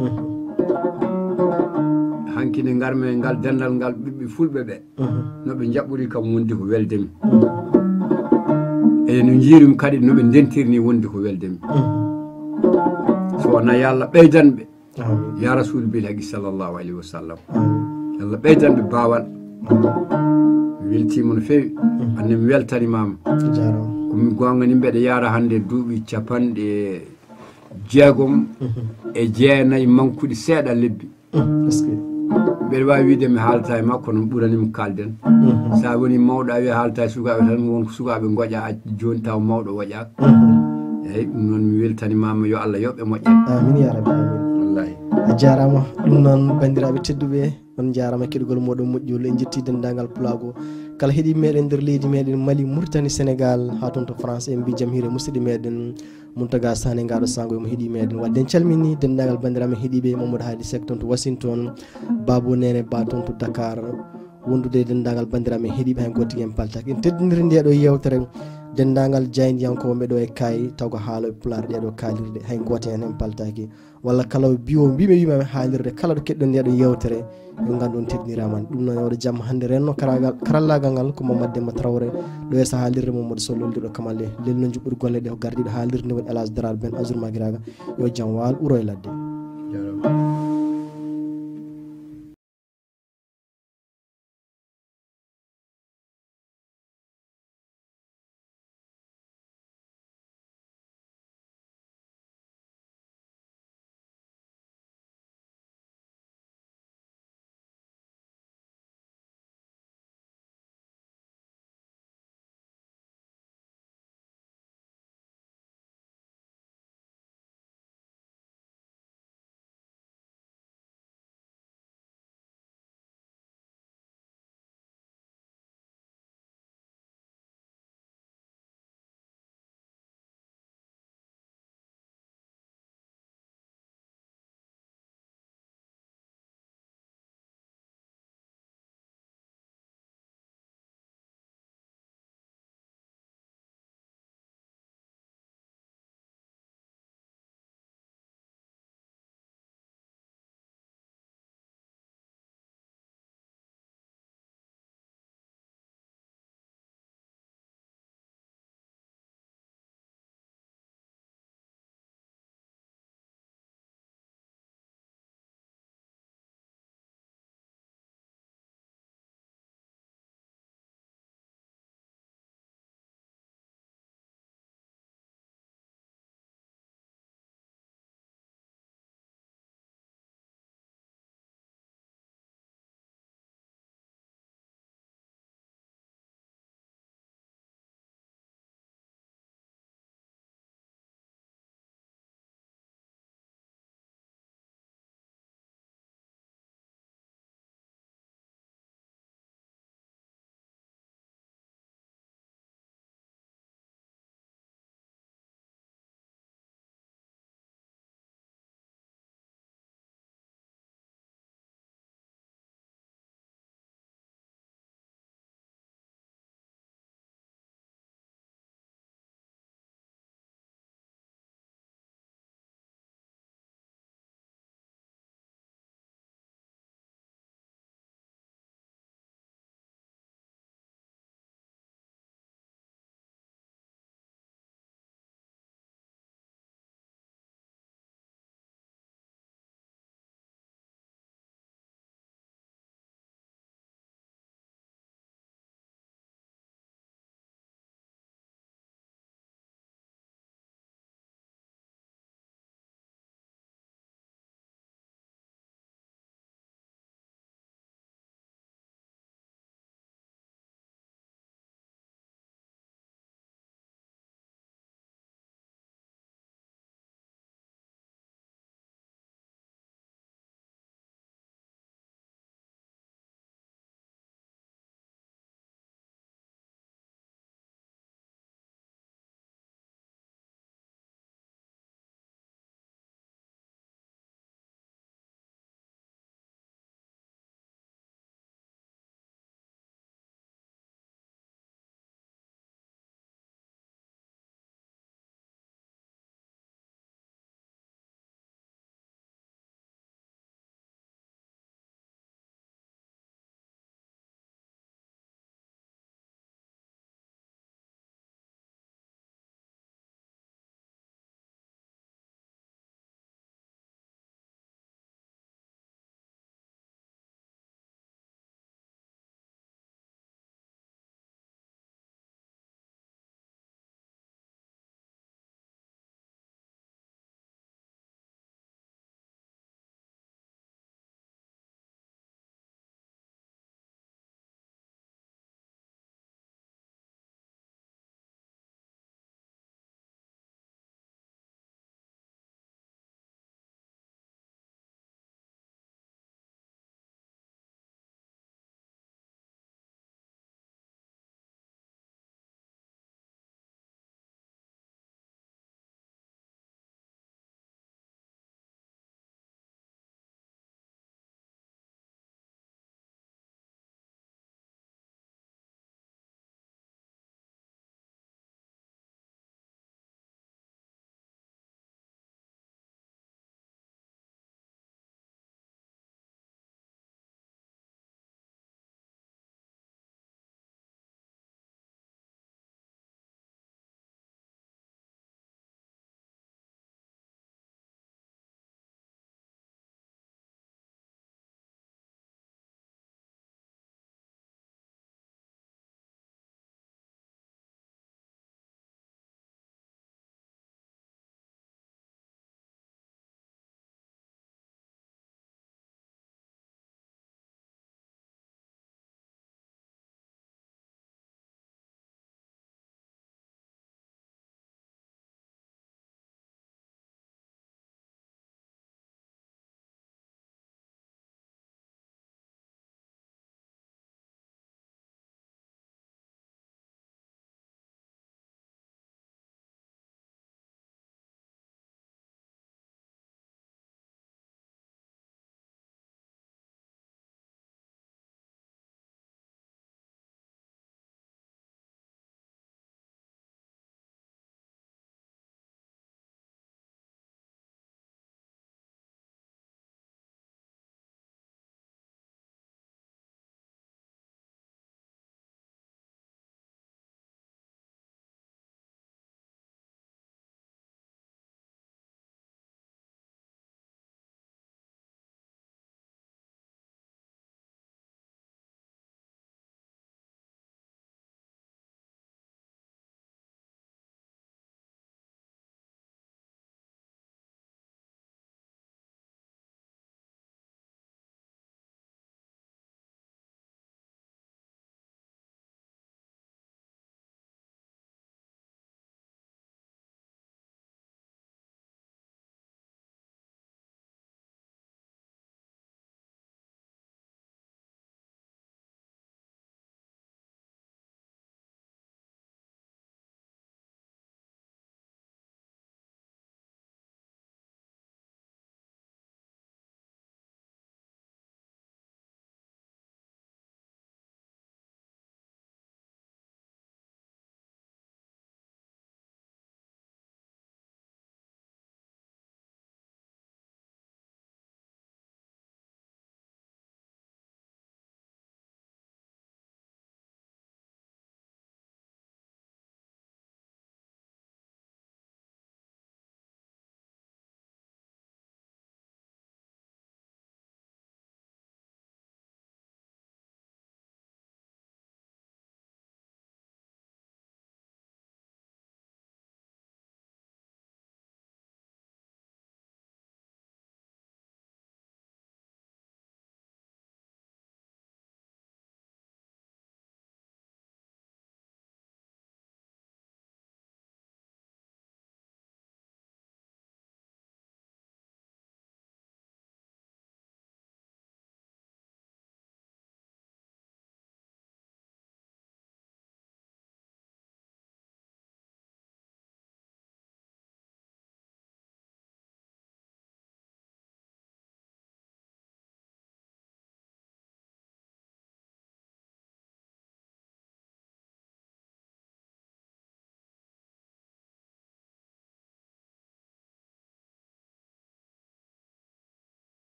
hanki nde garme ngal dendal ngal ɓiɓɓe fulɓe ɓe noɓe jaɓɓori kam wondi ko weldemi e no jiirumi kadi noɓe dentirni wondi ko weldemi so wona yo Allah ɓeydanɓe ya rasul bil haqi sallllahu alayhi wa sallam yo Allah ɓeydanɓe bawal mi weltima no fewi ande mi weltanimama komi gongani mbeɗa yara hande duuɓi capanɗe jeegom e jeenayyi mankuɗi seeɗa lebbi mbeɗa wawi wiide mi haalata e makko no ɓuranimi kalden sa woni mawɗo a wi haalata e sukaɓe tan wonko sukaɓe goƴa joni taw mawɗo waƴaka eyyi ɗum noon mi weltanimama yo Allah yoɓɓe moƴƴe amin ya rabbi amin wallahi a jarama ɗum noon bandiraɓe tedduɓe on jarama keɗugol moɗon moƴƴol en jetti dendagal pulago kala heeɗi meɗen nder leydi meɗen Mali Mauritanie Sénégal ha toon to France en mbi jaam hiire musidɗo meɗen Mountaga Sané ngaɗo sango emo heeɗi meɗen wadde en calmini dendagal bandiraɓe heeɗiɓe Mamadou Hadi Seck toon to Washington Babou Nene Ba toon to Dakar wondude dendagal bandiraɓe heeɗiɓe hay goto en paltaki en teddiniri ndeɗo yewtere dendagal jaydiyankoɓe ɗo e kayi taw ko haaloɓe pulaar ɗeɗo kalirde hay goto hen en paltaki walla kala biwo mbimi wimami haalirde kala ɗo keɗɗon ndeɗo yewtere yo gandu on teddiniraman ɗum noon waɗa jamma hande renno karagal karallagal ngal ko Mamadou Demba Traoré ɗo e sa haalirde Mamadou Sow lolliɗo Kamalle lelno juɓɓuri golle ɗe ko gardiɗo haalirde nde woni Elage Drar Ben Azour Maguiraga yo jaam waal uro e ladde.